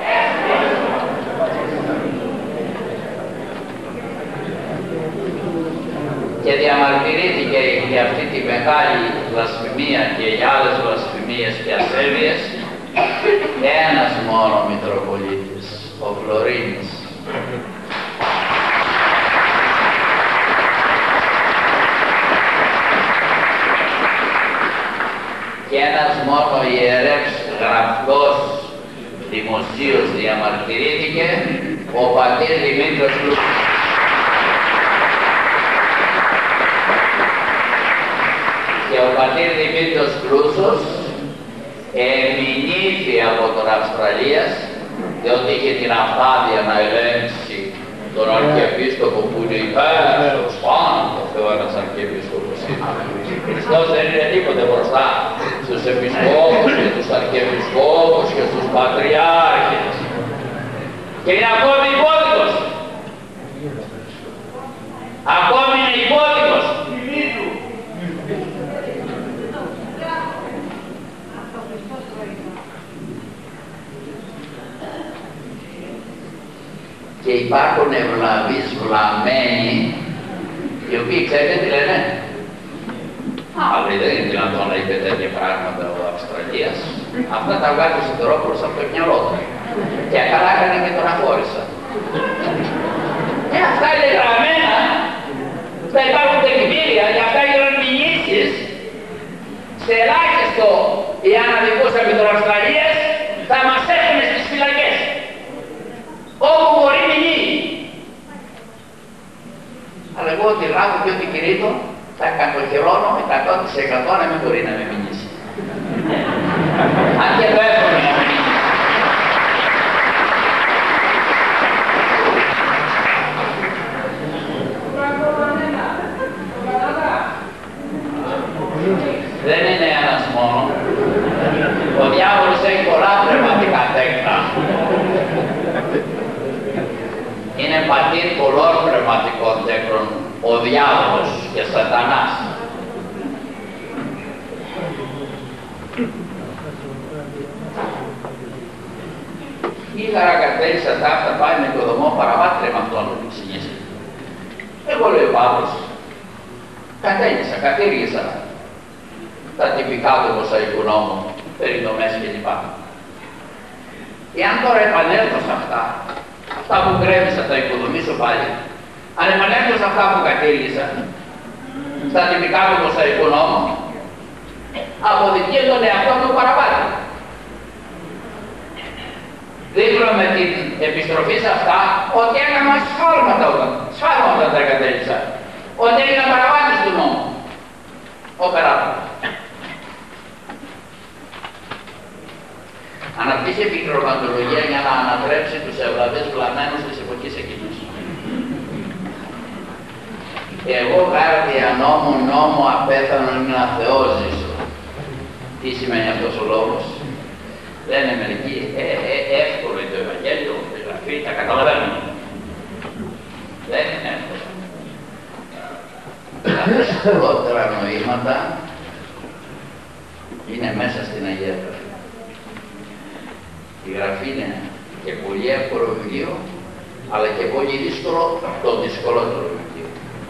Και διαμαρτυρήθηκε για αυτή τη μεγάλη βλασφημία και για άλλες βλασφημίες και ασέβειες ένας μόνο Μητροπολίτης, ο Φλωρίνης. Και ένας μόνο ιερεύς γραφτός δημοσίως διαμαρτυρήθηκε, ο πατήρ Δημήτριος Λούκας. Και ο πατήρ Δημήτριος Κλούσος εμηνήθη από τον Αυστραλίας, διότι είχε την αφάδεια να ελέγξει τον Αρχιεπίσκοπο που είναι υπέροχος πάνω το Θεό ένας Αρχιεπίσκοπος είναι. Χριστός δεν είναι τίποτε μπροστά στους επισκόπους και τους αρχιεπισκόπους και στους πατριάρχες. Και είναι ακόμη υπόδικος. Ακόμη είναι υπόδικος. Και υπάρχουν ευλαβείς βλαμμένοι, οι οποίοι ξέρετε τι λένε. Αύριο δεν είναι δυνατόν να είπε τέτοια πράγματα ο Αυστραλίας. Αυτά τα βγάζει ο Σιδηρόπουλος από το μυαλό του. Και καλά έκανε και τον αφόρησα. Ε, αυτά είναι γραμμένα. Θα υπάρχουν τεκμήρια, για αυτά γίνονται μηνύσεις. Σε ελάχιστο οι αναδικούσαν με τον Αυστραλίας θα μας έχουν στις φυλακές. Όπου μπορεί μηνύει. Αλλά εγώ ότι λάβω και ότι κηρύττω, θα κατοχυρώνω εκατό τοις εκατό να μην μπορεί να με μηνύσει. Αν και το εύκολο να μηνύσει. Ο διάβολος έχει πολλά πνευματικά τέκνα. Είναι πατήρ πολλών πνευματικών τέκνων ο διάβολος και σατανάς. Η χαρακτήρισα τα αυτά πάει με το δωμό παραβάτρια με αυτόν που εξηγήσει. Εγώ λέει ο Παύλος, κατέλησα, κατήργησα τα τυπικά του μοσαϊκού νόμου, περί δομές κλπ. Εάν τώρα επανέλθω σε αυτά, αυτά που γκρέμισα, τα οικοδομήσω πάλι, αν επανέλθω σε αυτά που κατήργησα, στα τυπικά του μοσαϊκού νόμου, αποδεικνύει τον εαυτό του παραβάτη. Δείχνω με την επιστροφή σε αυτά ότι έκανα σφάλματα όταν, σφάλματα όταν τα κατέληξα. Ότι έγινα παραβάτης του νόμου. Ο περάτος. Αναπτύσσει επικροματολογία για να ανατρέψει τους ευλαβείς βλαμμένους της εποχής εκείνης. Εγώ γάρδια νόμου νόμου απέθανον είναι αθεώζησο. Τι σημαίνει αυτός ο λόγος? Λένε μερικοί, ε, ε, εύκολο είναι το Ευαγγέλιο, η Γραφή, τα καταλαβαίνουμε. Δεν είναι εύκολο. Τα δυσκολότερα νοήματα είναι μέσα στην Αγία Γραφή. Η Γραφή είναι και πολύ εύκολο βιβλίο, αλλά και πολύ δύσκολο, το δυσκολότερο βιβλίο.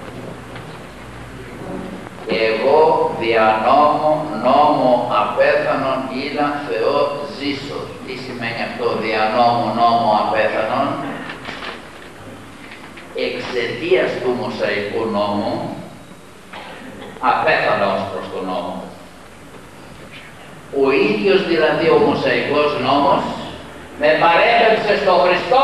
Εγώ δια νόμο, νόμο απέθανον είδα Θεό ζήσω. Τι σημαίνει αυτό, δια νόμο, νόμο απέθανον? Εξαιτίας του μοσαϊκού νόμου απέθανα ως προς τον νόμο. Ο ίδιος δηλαδή ο μοσαϊκός νόμος με παρέπεμψε στο Χριστό.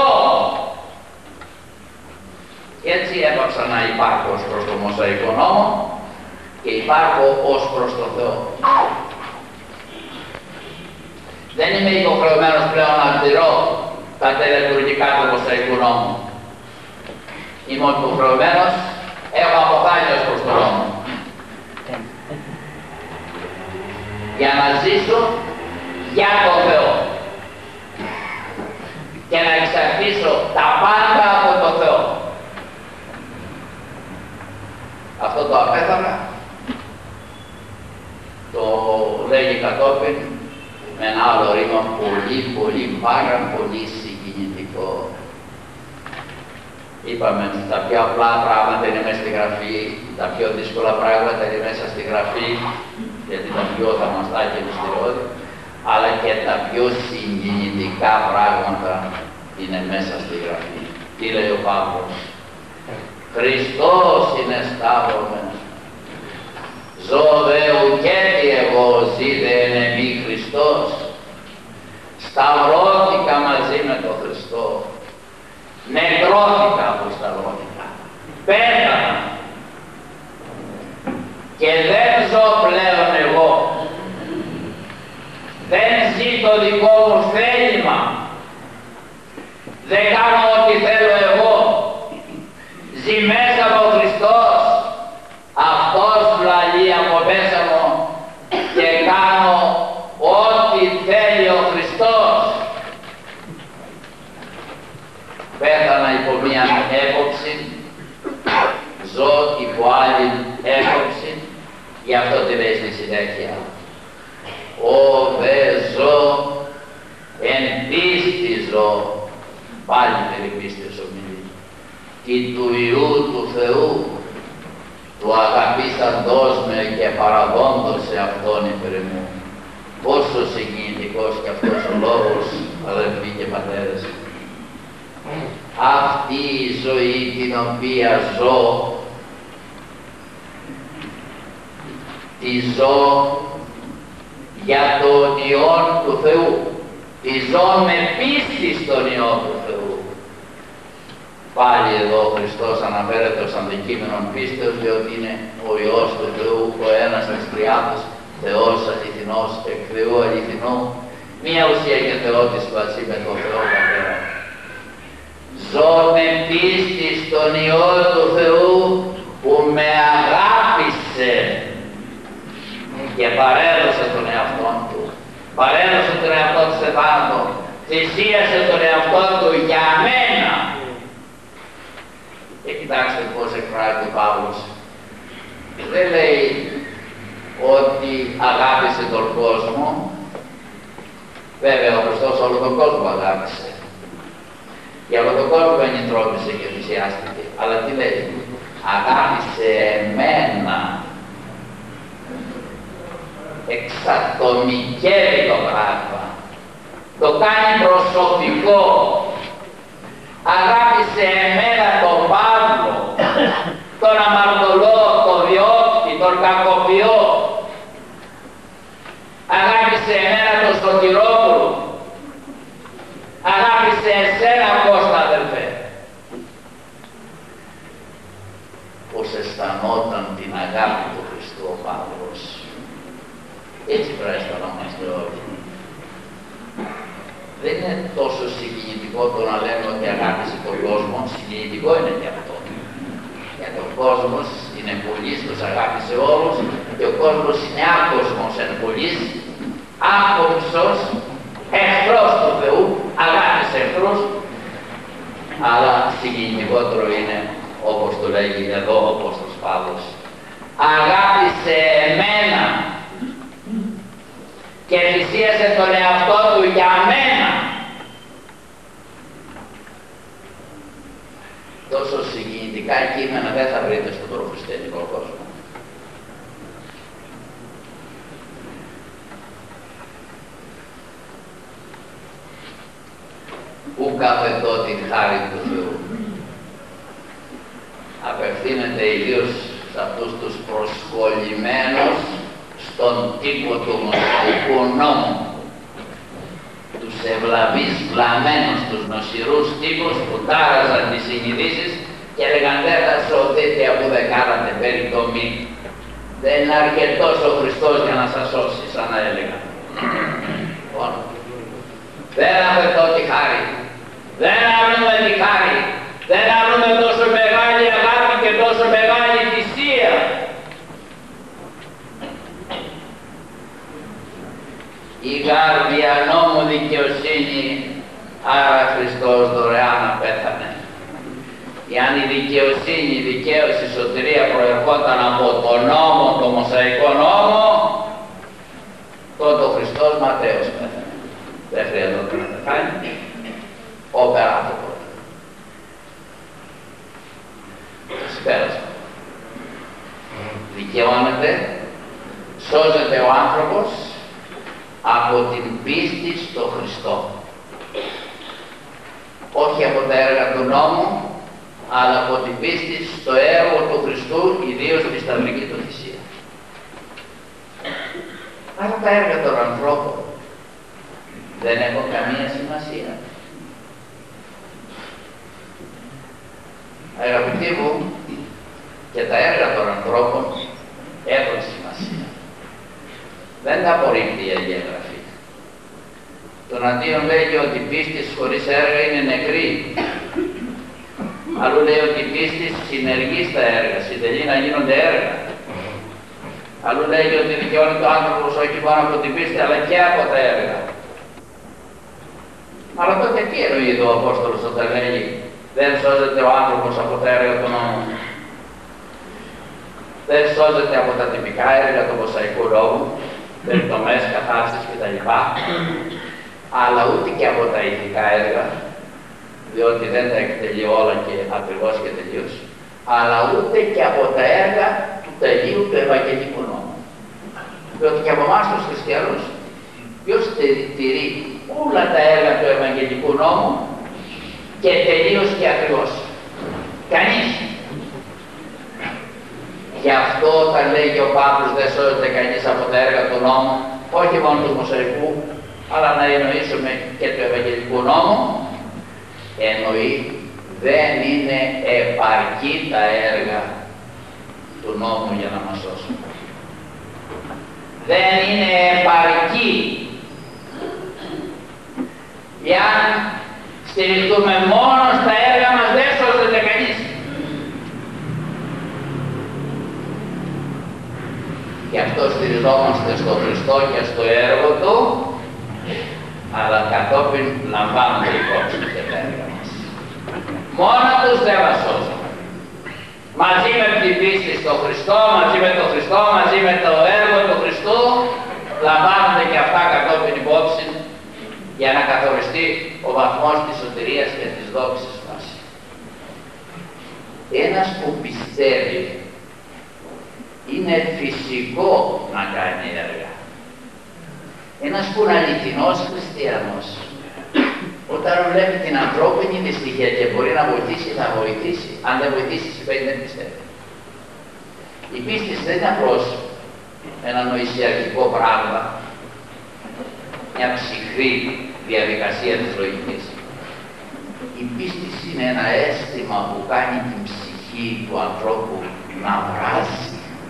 Και έτσι έπαψα να υπάρχω ως προς τον μοσαϊκό νόμο και υπάρχω ως προς τον Θεό. Δεν είμαι υποχρεωμένος πλέον να τηρώ τα τελετουργικά του μοσαϊκού νόμου. Είμαι υποχρεωμένος, έχω αποθάνει ως προς τον νόμο. Για να ζήσω για τον Θεό και να εξαρτήσω τα πάντα από τον Θεό. Αυτό το απέθανα, το λέγει κατόπιν με ένα άλλο ρήμα πολύ πολύ πάρα πολύ συγκινητικό. Είπαμε ότι τα πιο απλά πράγματα είναι μέσα στη Γραφή, τα πιο δύσκολα πράγματα είναι μέσα στη Γραφή, γιατί τα πιο θαυμαστά και μυστηριώδη, αλλά και τα πιο συγκινητικά πράγματα είναι μέσα στη Γραφή. Τι λέει ο Παύλος? Χριστός είναι σταυρωμένος. Ζω δε ουκέτι εγώ, ζει δε εν εμεί Χριστός. Σταυρώθηκα μαζί με τον Χριστό. Νεκρώθηκα, αποσταλώθηκα. Πέθανα. Και δεν ζω πλέον εγώ. Δεν ζει το δικό μου θέλημα. Δεν κάνω ό,τι θέλω εγώ. Ζει μέσα από ο Χριστός. Αυτός βλαλεί από μέσα μου και κάνω ό,τι θέλει ο Χριστός. Πέθανα υπό μία έποψη, ζω υπό άλλη έποψη, γι' αυτό τη λέει στη συνέχεια. Ω δε ζω, εν πίστη ζω, πάλι περί πίστης ομιλεί, και του Υιού του Θεού, του αγαπήσαντός με και παραδόντος σε Αυτόν υπέρ μου. Πόσο συγκινητικός και αυτός ο λόγος, αδελφοί και πατέρες. Αυτή η ζωή την οποία ζω, τη ζω για τον Υιόν του Θεού. Τη ζω με πίστη στον Υιόν του Θεού. Πάλι εδώ ο Χριστός αναφέρεται ως αντικείμενον πίστεως, διότι είναι ο Υιός του Θεού, ο ένας της Τριάδος, Θεός αληθινός, εκ Θεού αληθινού, μία ουσία και Θεότης μαζί με τον Θεό Πατέρα. Ζω με πίστη στον Υιό του Θεού που με αγάπησε και παρέδωσε τον εαυτόν του. παρέδωσε τον εαυτό του σε θάνατο, θυσίασε τον εαυτό του για μένα. Και κοιτάξτε πώς εκφράζεται ο Παύλος. Δεν λέει ότι αγάπησε τον κόσμο. Βέβαια ο Χριστός όλο τον κόσμο αγάπησε. Για όλο τον κόσμο ενητρόπισε και θυσιάστηκε. Αλλά τι λέει, αγάπησε εμένα. Εξατομικεύει το πράγμα. Το κάνει προσωπικό. Αγάπησε εμένα τον Παύλο, τον αμαρτωλό, τον διώκτη, τον κακοποιό. Αγάπησε εμένα τον Σωτηρόπουλο. Αγάπησε εσένα Κώστα αδελφέ. Πως αισθανόταν την αγάπη του Χριστού ο Παύλος. Έτσι πρέπει να αισθανόμαστε όλοι. Δεν είναι τόσο συγκινητικό το να λέμε ότι αγάπησε τον κόσμο, συγκινητικό είναι και αυτό. Γιατί ο κόσμος είναι πουλής, τους αγάπησε όλους και ο κόσμος είναι άκοσμος εν πουλής, άκομψος, εχθρός του Θεού, αγάπησε εχθρούς, αλλά συγκινητικότερο είναι, όπως το λέγει εδώ ο Απόστολος Παύλος, αγάπησε εμένα και θυσίασε τον εαυτό του για μένα. Τόσο συγκινητικά κείμενα δεν θα βρείτε στον προχριστιανικό κόσμο. Ου καφετώ την χάρη του Θεού. Απευθύνεται ιδίως σε αυτούς τους προσχολημένους στον τύπο του μοσαϊκού νόμου, τους ευλαβείς βλαμμένους, τους νοσηρούς τύπους που τάραζαν τις συνειδήσεις και έλεγαν δεν θα σωθείτε αφού δεν κάνατε περιτομή. Δεν είναι αρκετός ο Χριστός για να σας σώσει, σαν να έλεγαν. Λοιπόν, δεν αφαιθώ τη χάρη, δεν αρνούμε τη χάρη, δεν αρνούμε τόσο μεγάλη αγάπη και τόσο μεγάλη θυσία. Η γάρδια νόμου δικαιοσύνη, άρα Χριστός δωρεάν απέθανε. Εάν η δικαιοσύνη, η δικαίωση, η σωτηρία προερχόταν από τον νόμο, τον μοσαϊκό νόμο, τότε ο Χριστός ματέος πέθανε. Δεν χρειαζόταν να πεθάνει. Ο περάτο. Συμπέρασμα. Δικαιώνεται, σώζεται ο άνθρωπος από την πίστη στο Χριστό. Όχι από τα έργα του νόμου, αλλά από την πίστη στο έργο του Χριστού, ιδίως στη σταυρική του θυσία. Αλλά τα έργα των ανθρώπων δεν έχουν καμία σημασία. Αγαπητοί μου, και τα έργα των ανθρώπων έχουν σημασία. Δεν τα απορρίπτει η Αγία Γραφή. Τον αντίον λέγει ότι η πίστη χωρίς έργα είναι νεκρή. Αλλού λέει ότι η πίστη συνεργεί στα έργα, συντελεί να γίνονται έργα. Αλλού λέγει ότι δικαιώνει το άνθρωπος όχι μόνο από την πίστη αλλά και από τα έργα. Αλλά τότε τι εννοεί εδώ ο Απόστολος όταν λέγει δεν σώζεται ο άνθρωπος από τα έργα του νόμου. Δεν σώζεται από τα τυπικά έργα του μοσαϊκού νόμου, περιτομές, κατάσταση κτλ. Αλλά ούτε και από τα ηθικά έργα, διότι δεν τα εκτελεί όλα και ακριβώς και τελείως, αλλά ούτε και από τα έργα του τελείου του Ευαγγελικού νόμου. Διότι και από εμάς τους χριστιανούς, ποιος τηρεί όλα τα έργα του Ευαγγελικού νόμου και τελείως και ακριβώς? Κανείς. Γι' αυτό όταν λέγει ο Παύλος δεν σώζεται κανείς από τα έργα του νόμου, όχι μόνο του μοσαϊκού, αλλά να εννοήσουμε και του Ευαγγελικού νόμου, εννοεί δεν είναι επαρκή τα έργα του νόμου για να μας σώσουν. Δεν είναι επαρκή. Εάν στηριχτούμε μόνο στα έργα μας δεν σώζεται κανείς. Γι' αυτό στηριζόμαστε στο Χριστό και στο έργο Του Χριστό, μαζί με τον Χριστό, μαζί με το έργο του Χριστού, λαμβάνονται και αυτά κατόπιν υπόψη για να καθοριστεί ο βαθμός της σωτηρίας και της δόξης μας. Ένας που πιστεύει είναι φυσικό να κάνει έργα. Ένας που είναι αληθινός χριστιανός, όταν βλέπει την ανθρώπινη δυστυχία και μπορεί να βοηθήσει, θα βοηθήσει. Αν δεν βοηθήσει, σημαίνει δεν πιστεύει. Η πίστη δεν είναι απλώς ένα νοησιακό πράγμα, μια ψυχρή διαδικασία της λογικής. Η πίστη είναι ένα αίσθημα που κάνει την ψυχή του ανθρώπου να βράζει.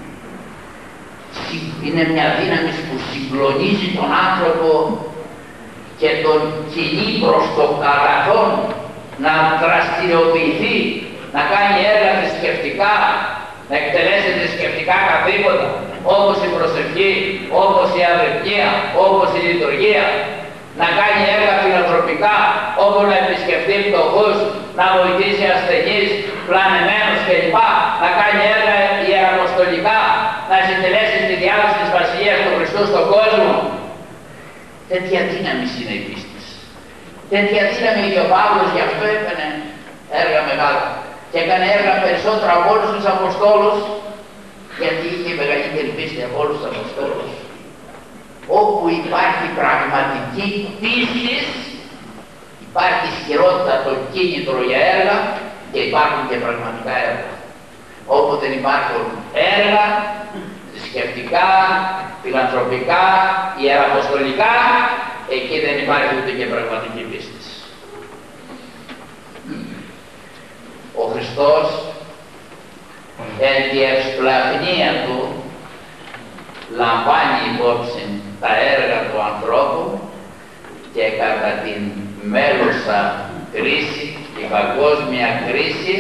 Είναι μια δύναμη που συγκλονίζει τον άνθρωπο και τον κινεί προς το παρελθόν να δραστηριοποιηθεί, να κάνει έργα θρησκευτικά, να εκτελέσει θρησκευτικά καθήκοντα, όπως η προσευχή, όπως η αδρεπνία, όπως η λειτουργία, να κάνει έργα φιλανθρωπικά, όπως να επισκεφτεί φτωχούς, να βοηθήσει ασθενείς, πλανεμένους κλπ. Να κάνει έργα ιεραποστολικά, να συντελέσει τη διάδοση της Βασιλείας του Χριστού στον κόσμο. Τέτοια δύναμη είναι η πίστη. Τέτοια δύναμη και ο Παύλος γι' αυτό έκανε έργα μεγάλα. Και έκανε έργα περισσότερα από όλους τους Αποστόλους, γιατί είχε μεγαλύτερη πίστη από όλους τους Αποστόλους. Όπου υπάρχει πραγματική πίστη, υπάρχει ισχυρότητα το κίνητρο για έργα και υπάρχουν και πραγματικά έργα. Όπου δεν υπάρχουν έργα, θρησκευτικά, φιλανθρωπικά, ιεραποστολικά, εκεί δεν υπάρχει ούτε και πραγματική πίστη. Ο Χριστός εν τη ευσπλαχνία του λαμβάνει υπόψη τα έργα του ανθρώπου και κατά την μέλουσα κρίση, η παγκόσμια κρίση,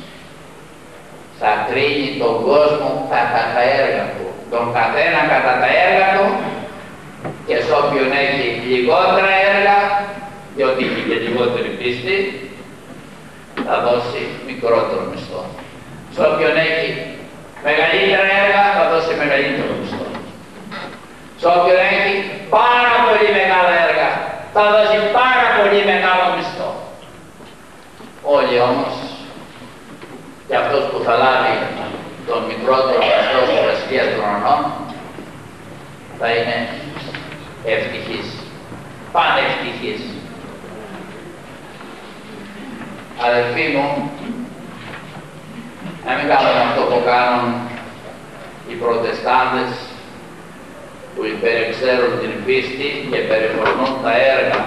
θα κρίνει τον κόσμο κατά τα έργα του. Τον καθένα κατά τα έργα του και σε όποιον έχει λιγότερα έργα, διότι έχει και λιγότερη πίστη, θα δώσει μικρότερο μισθό. Σε όποιον έχει μεγαλύτερα έργα, θα δώσει μεγαλύτερο μισθό. Σε όποιον έχει πάρα πολύ μεγάλα έργα, θα δώσει πάρα πολύ μεγάλο μισθό. Όλοι όμως, και αυτός που θα λάβει τον μικρότερο μισθό στη Βασιλεία των Ουρανών, θα είναι ευτυχής, πανευτυχής. Αδελφοί μου, να μην κάνουμε αυτό που κάνουν οι προτεστάντες που υπερεξέρουν την πίστη και περιφρονούν τα έργα.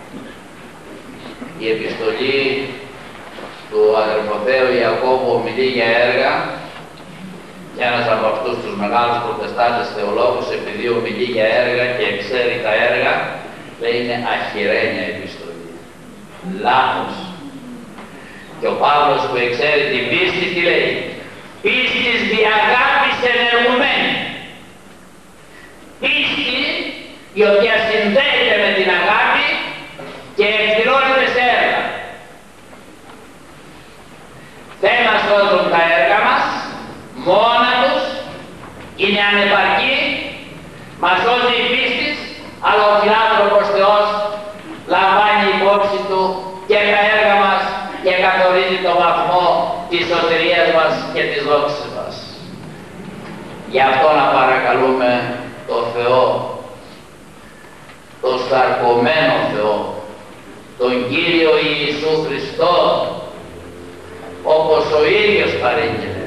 Η επιστολή του αδερφοθέου Ιακώβου ομιλεί για έργα και ένας από αυτούς τους μεγάλους προτεστάντες θεολόγους, επειδή ομιλεί για έργα και ξέρει τα έργα, λέει είναι αχυρένια επιστολή. Λάθος. Και ο Παύλος που εξέρει την πίστη τι λέει? Πίστης δι' αγάπης ενεργουμένη. Πίστη η οποία συνδέεται με την αγάπη και εκδηλώνεται σε έργα. Δεν μας σώζουν τα έργα μας, μόνα τους, είναι ανεπαρκή, μας σώζει η πίστη, αλλά ο φιλάνθρωπος Θεός λαμβάνει υπόψη του και τα έργα μας και καθορίζει το βαθμό της σωτηρίας μας και της δόξης μας. Γι' αυτό να παρακαλούμε το Θεό, το σαρκωμένο Θεό, τον Κύριο Ιησού Χριστό, όπως ο ίδιος παρήγγειλε.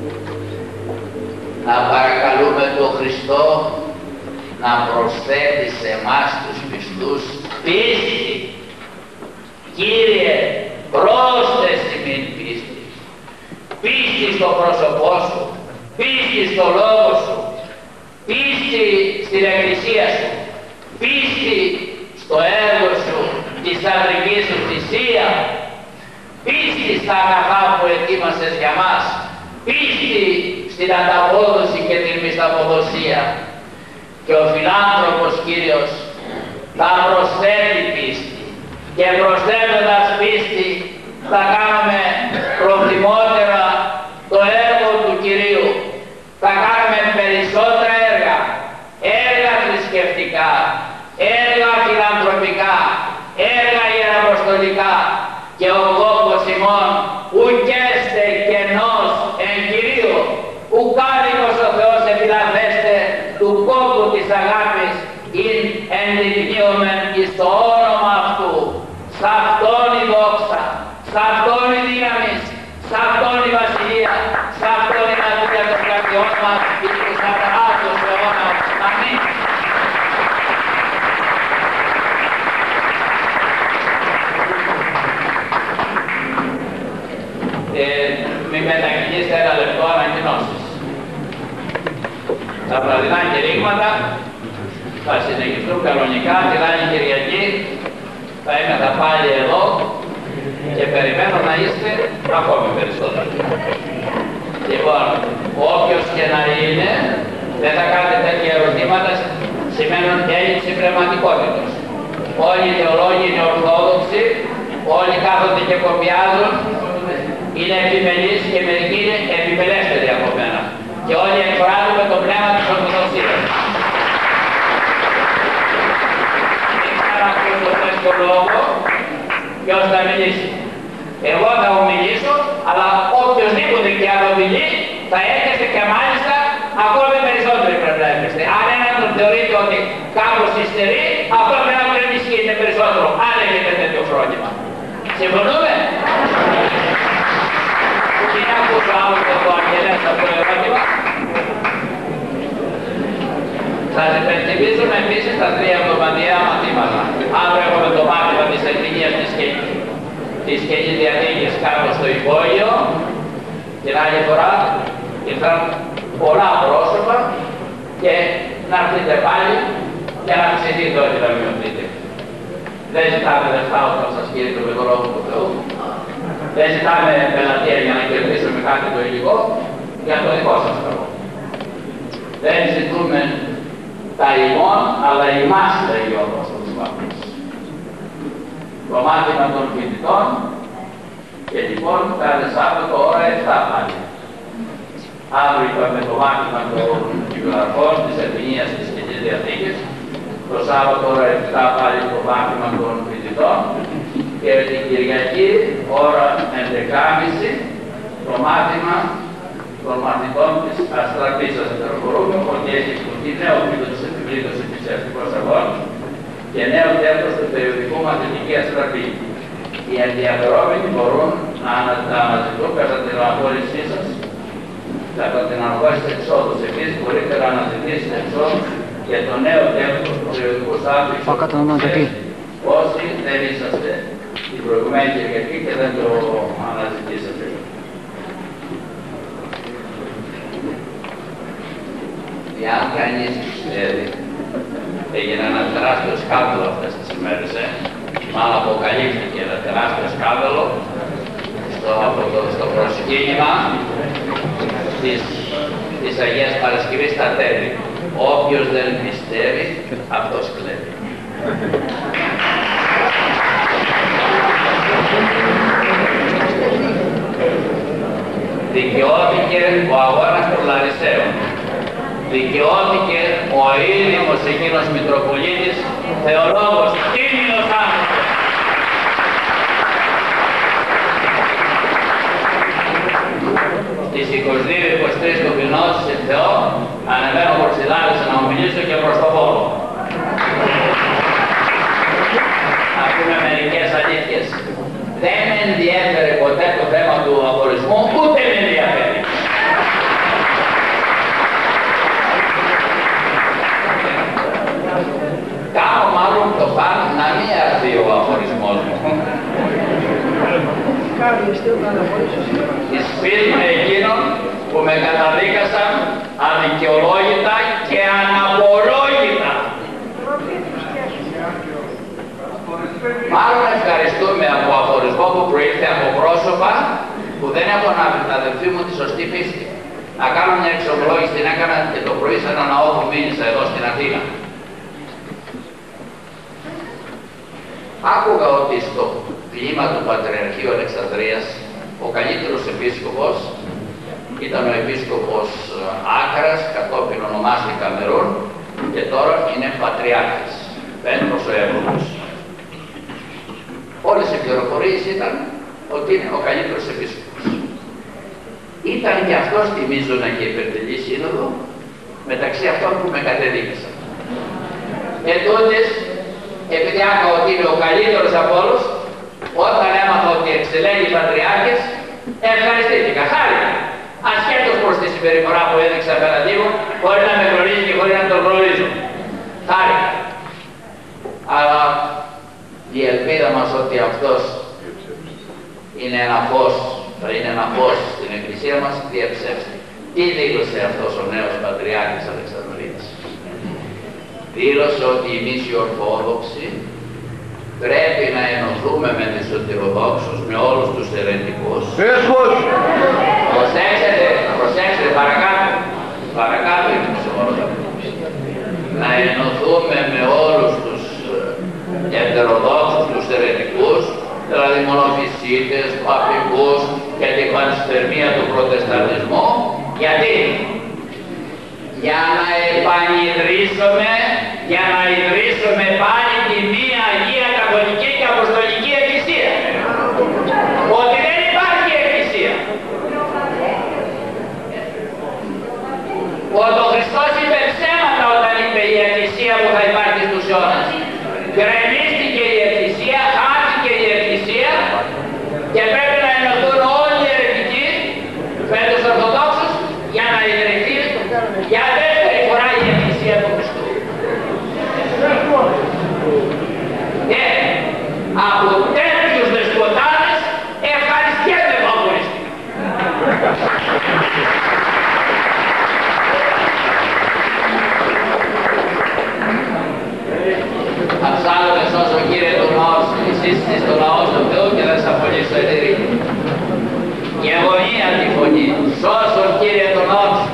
Να παρακαλούμε τον Χριστό να προσθέτει σε εμάς τους πιστούς πίστη. Κύριε, πρόσθεση μην πίστη. Πίστη στο πρόσωπό σου, πίστη στο λόγο σου, πίστη στην Εκκλησία σου, πίστη στο έργο σου, τη σταυρική σου θυσία, πίστη στα αγαθά που ετοίμασες για μας, πίστη στην ανταπόδοση και την μισθαποδοσία. Και ο φιλάνθρωπος Κύριος θα προσθέτει πίστη. Και προσθέτοντας πίστη θα κάνουμε προτιμότερα το έργο του Κυρίου και ο λόγος ημών ουκέστε κενός εν Κυρίω, ουκάρικος ο Θεός επιλαβέστε του κόπου της αγάπης ειν ενδεικνύομεν εις το όνομα αυτού. Σ' αυτόν η δόξα, σ' αυτόν η δύναμη, σ' αυτόν η βασιλεία, σ' αυτόν η μαρτυρία των καρδιών μας, εις τους αταράτους αιώνας. Αμήν. Ε, μη μετακινήσετε ένα λεπτό ανακοινώσεις. Τα βραδινά κηρύγματα θα συνεχιστούν κανονικά την άλλη Κυριακή. Θα είμαι θα πάλι εδώ και περιμένω να είστε ακόμη περισσότερο. Λοιπόν, όποιος και να είναι, δεν θα κάνετε τέτοια ερωτήματα, σημαίνουν έλλειψη πνευματικότητας. Όλοι οι θεολόγοι είναι ορθόδοξοι, όλοι κάθονται και κοπιάζουν, είναι επιμελείς και μερικοί είναι επιμελέστεροι από μένα. Και όλοι εκφράζουμε το πνεύμα της Ορθοδοξίας. Δεν ξέρω να ακούσω το λόγο, ποιος θα μιλήσει. Εγώ θα ομιλήσω, αλλά οποιοσδήποτε και αν ομιλεί, θα έρχεστε και μάλιστα ακόμη περισσότεροι πρέπει να έρχεστε. Αν έναν τον θεωρείτε ότι κάπως υστερεί, αυτό πρέπει να ενισχύετε περισσότερο, αν έχετε τέτοιο φρόνημα. Συμφωνούμε? Τι να ακούσω άλλο και το αγγελές αυτό το ερώτημα. Σας υπενθυμίζουμε επίσης τα τρία εβδομαδιαία μαθήματα. Αύριο έχουμε το μάθημα της ερμηνείας της, της Καινής Διαθήκης κάτω στο υπόγειο. Την άλλη φορά ήρθαν πολλά πρόσωπα και να έρθετε πάλι και να ψηθείτε ό,τι να μειωθείτε. Δεν ζητάμε λεφτά όταν σας κηρύττω με τον λόγο του Θεού. Δεν ζητάμε πελατεία για να κερδίσουμε κάτι το υλικό για το δικό σας καλό. Δεν ζητούμε τα ημών, αλλά ημάς λέγει ο Απόστολος Παύλος. Το μάθημα των φοιτητών και λοιπόν κάθε Σάββατο ώρα επτά πάλι. Αύριο είπαμε το μάθημα των κυκλοαρχών της ερμηνείας της Καινής Διαθήκης. Το Σάββατο ώρα επτά πάλι το μάθημα των φοιτητών. Και την Κυριακή ώρα έντεκα και μισή το μάθημα των μαθητών της Αστραπής. Σας πληροφορούμε ότι έχει εκδοθεί νέο βίντεο της επιβλήτωσης εκκλησιαστικών αγών και νέο τέλος του περιοδικού Μαθητική Αστραπή. Οι ενδιαφερόμενοι μπορούν να τα αναζητούν κατά την αναχώρησή σας, κατά την αναχώρηση της εξόδους. Επίσης μπορείτε να αναζητήσετε εξόδους για το νέο τέλος του περιοδικού Σάββατου. Όσοι δεν είσαστε την προηγουμένη Κυριακή και δεν το αναζητήσατε. Εάν κανείς πιστεύει, έγινε ένα τεράστιο σκάνδαλο αυτές τις ημέρες, ε. μάλλον αποκαλύφθηκε ένα τεράστιο σκάνδαλο στο, το, στο προσκύνημα της, της Αγίας Παρασκευής στα Τέλη. Όποιος δεν πιστεύει, αυτός κλέβει. Δικαιώθηκε ο αγώνας των Λαρισαίων. Δικαιώθηκε ο αείμνημος εκείνος Μητροπολίτης, θεολόγος, τίμιος άνθρωπος. Στις είκοσι δύο είκοσι τρεις του μηνός σε Θεό, ανεβαίνω προς τη Λάρισα να ομιλήσω και προς το Βόλο. Να πούμε μερικές αλήθειες. Δεν με ενδιέφερε ποτέ το θέμα του αγορισμού, ούτε με ενδιαφέρει. Κάνω μάλλον το πάνω να μην έρθει ο αγορισμός μου. Εις πείσμα εκείνων που με καταδίκασαν αδικαιολόγητα και αναπολόγητα. Μάλλον ευχαριστούμε από αφορισμό που προήλθε από πρόσωπα που δεν έχουν την αδελφή μου τη σωστή πίστη. Να κάνω μια εξομολόγηση, την έκανα και το πρωί σε ένα ναό που μίλησα εδώ στην Αθήνα. Άκουγα ότι στο κλίμα του Πατριαρχείου Αλεξανδρίας ο καλύτερος επίσκοπος ήταν ο επίσκοπος Άκρας, κατόπιν ονομάστηκε Καμερούν και τώρα είναι Πατριάρχης, Πέτρος ο Εύλογος. Όλες οι πληροφορίες πληροφορίες ήταν ότι είναι ο καλύτερος επίσκοπος. Ήταν και αυτό στη μείζωνα και υπερτελή σύνοδο μεταξύ αυτών που με κατεδίκησαν. Εν τούτης, επειδή άκουγα ότι είναι ο καλύτερος από όλους, όταν έμαθα ότι εξελέγει πατριάρχες, ευχαριστήθηκα, χάρηκα. Ασχέτως προς τη συμπεριφορά που έδειξα απέναντί μου, χωρίς να με γνωρίζει και χωρίς να τον γνωρίζω. Χάρηκα. Αλλά η ελπίδα μας ότι αυτός είναι ένα φως, θα είναι ένα φως στην Εκκλησία μας, διαψεύστη. Τι δήλωσε αυτός ο νέος Πατριάρχης Αλεξανδρίτης? Δήλωσε ότι εμείς οι Ορθόδοξοι πρέπει να ενωθούμε με τους Σωτηροδόξους, με όλους τους αιρετικούς. Προσέξτε, προσέξτε, παρακάτω, παρακάτω είναι το σοβαρό. Να ενωθούμε με όλους τους ετεροδόξους, τους αιρετικούς, δηλαδή μονοφυσίτες, παπικούς και την πανσπερμία του προτεσταντισμού. Γιατί? Για να επανειδρύσουμε, για να ιδρύσουμε πάλι τη μία Αγία Καθολική και Αποστολική Εκκλησία. Ότι δεν υπάρχει Εκκλησία. Ότι ο Χριστός είπε ψέματα όταν είπε η Εκκλησία που θα υπάρχει στους αιώνας. Γκρεμίστηκε η Εκκλησία, χάθηκε η Εκκλησία και πρέπει να ενωθούν όλοι οι αιρετικοί με τους Ορθοδόξους για να ιδρυθεί για δεύτερη φορά η Εκκλησία του Χριστού. Και από τέτοιους δεσποτάδες ευχαριστιέμαι βαγωνιστικά. Θα ψάλλουμε σώσο Κύριε τον ναό σου, εσείς είστε στο λαό του Θεού και θα σας απολύσω εταιρή. Και αγωνία τη φωνή, σώσον Κύριε τον ναό σου.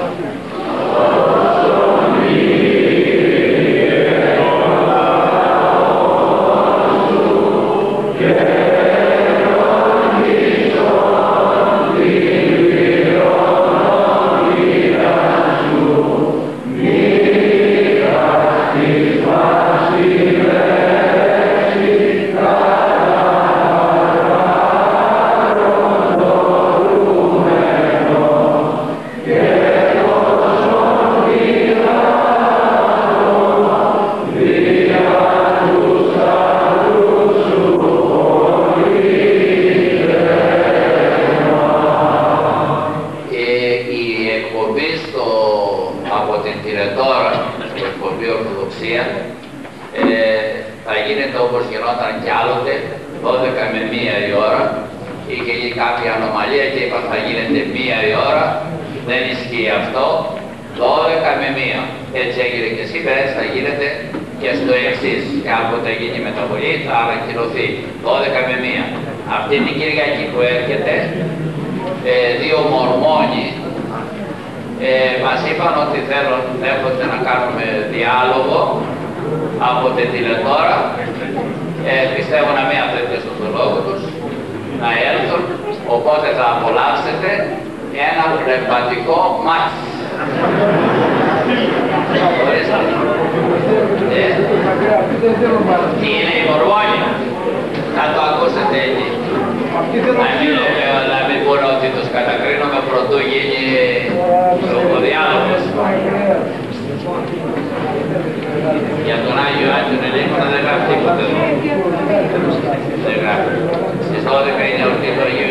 δώδεκα με μία. Αυτή την Κυριακή που έρχεται, ε, δύο μορμόνοι ε, μας είπαν ότι θέλουν έρχονται να κάνουμε διάλογο από την τηλετόρα. Ε, πιστεύω να μην αφαιρεθεί στον λόγο τους, να έλθουν, οπότε θα απολαύσετε ένα πνευματικό μάτι. Ε, τι είναι η μορμόνη? Να το ακούσετε εκεί. Να μην, να μην μπορώ ότι τους κατακρίνουμε πρωτού γίνει ο διάλογος. Για τον Άγιο Άντιον Ελίμωνα δεν γράφει τίποτα εδώ. Δεν γράφει. Στις δώδεκα είναι ορτή του Αγίου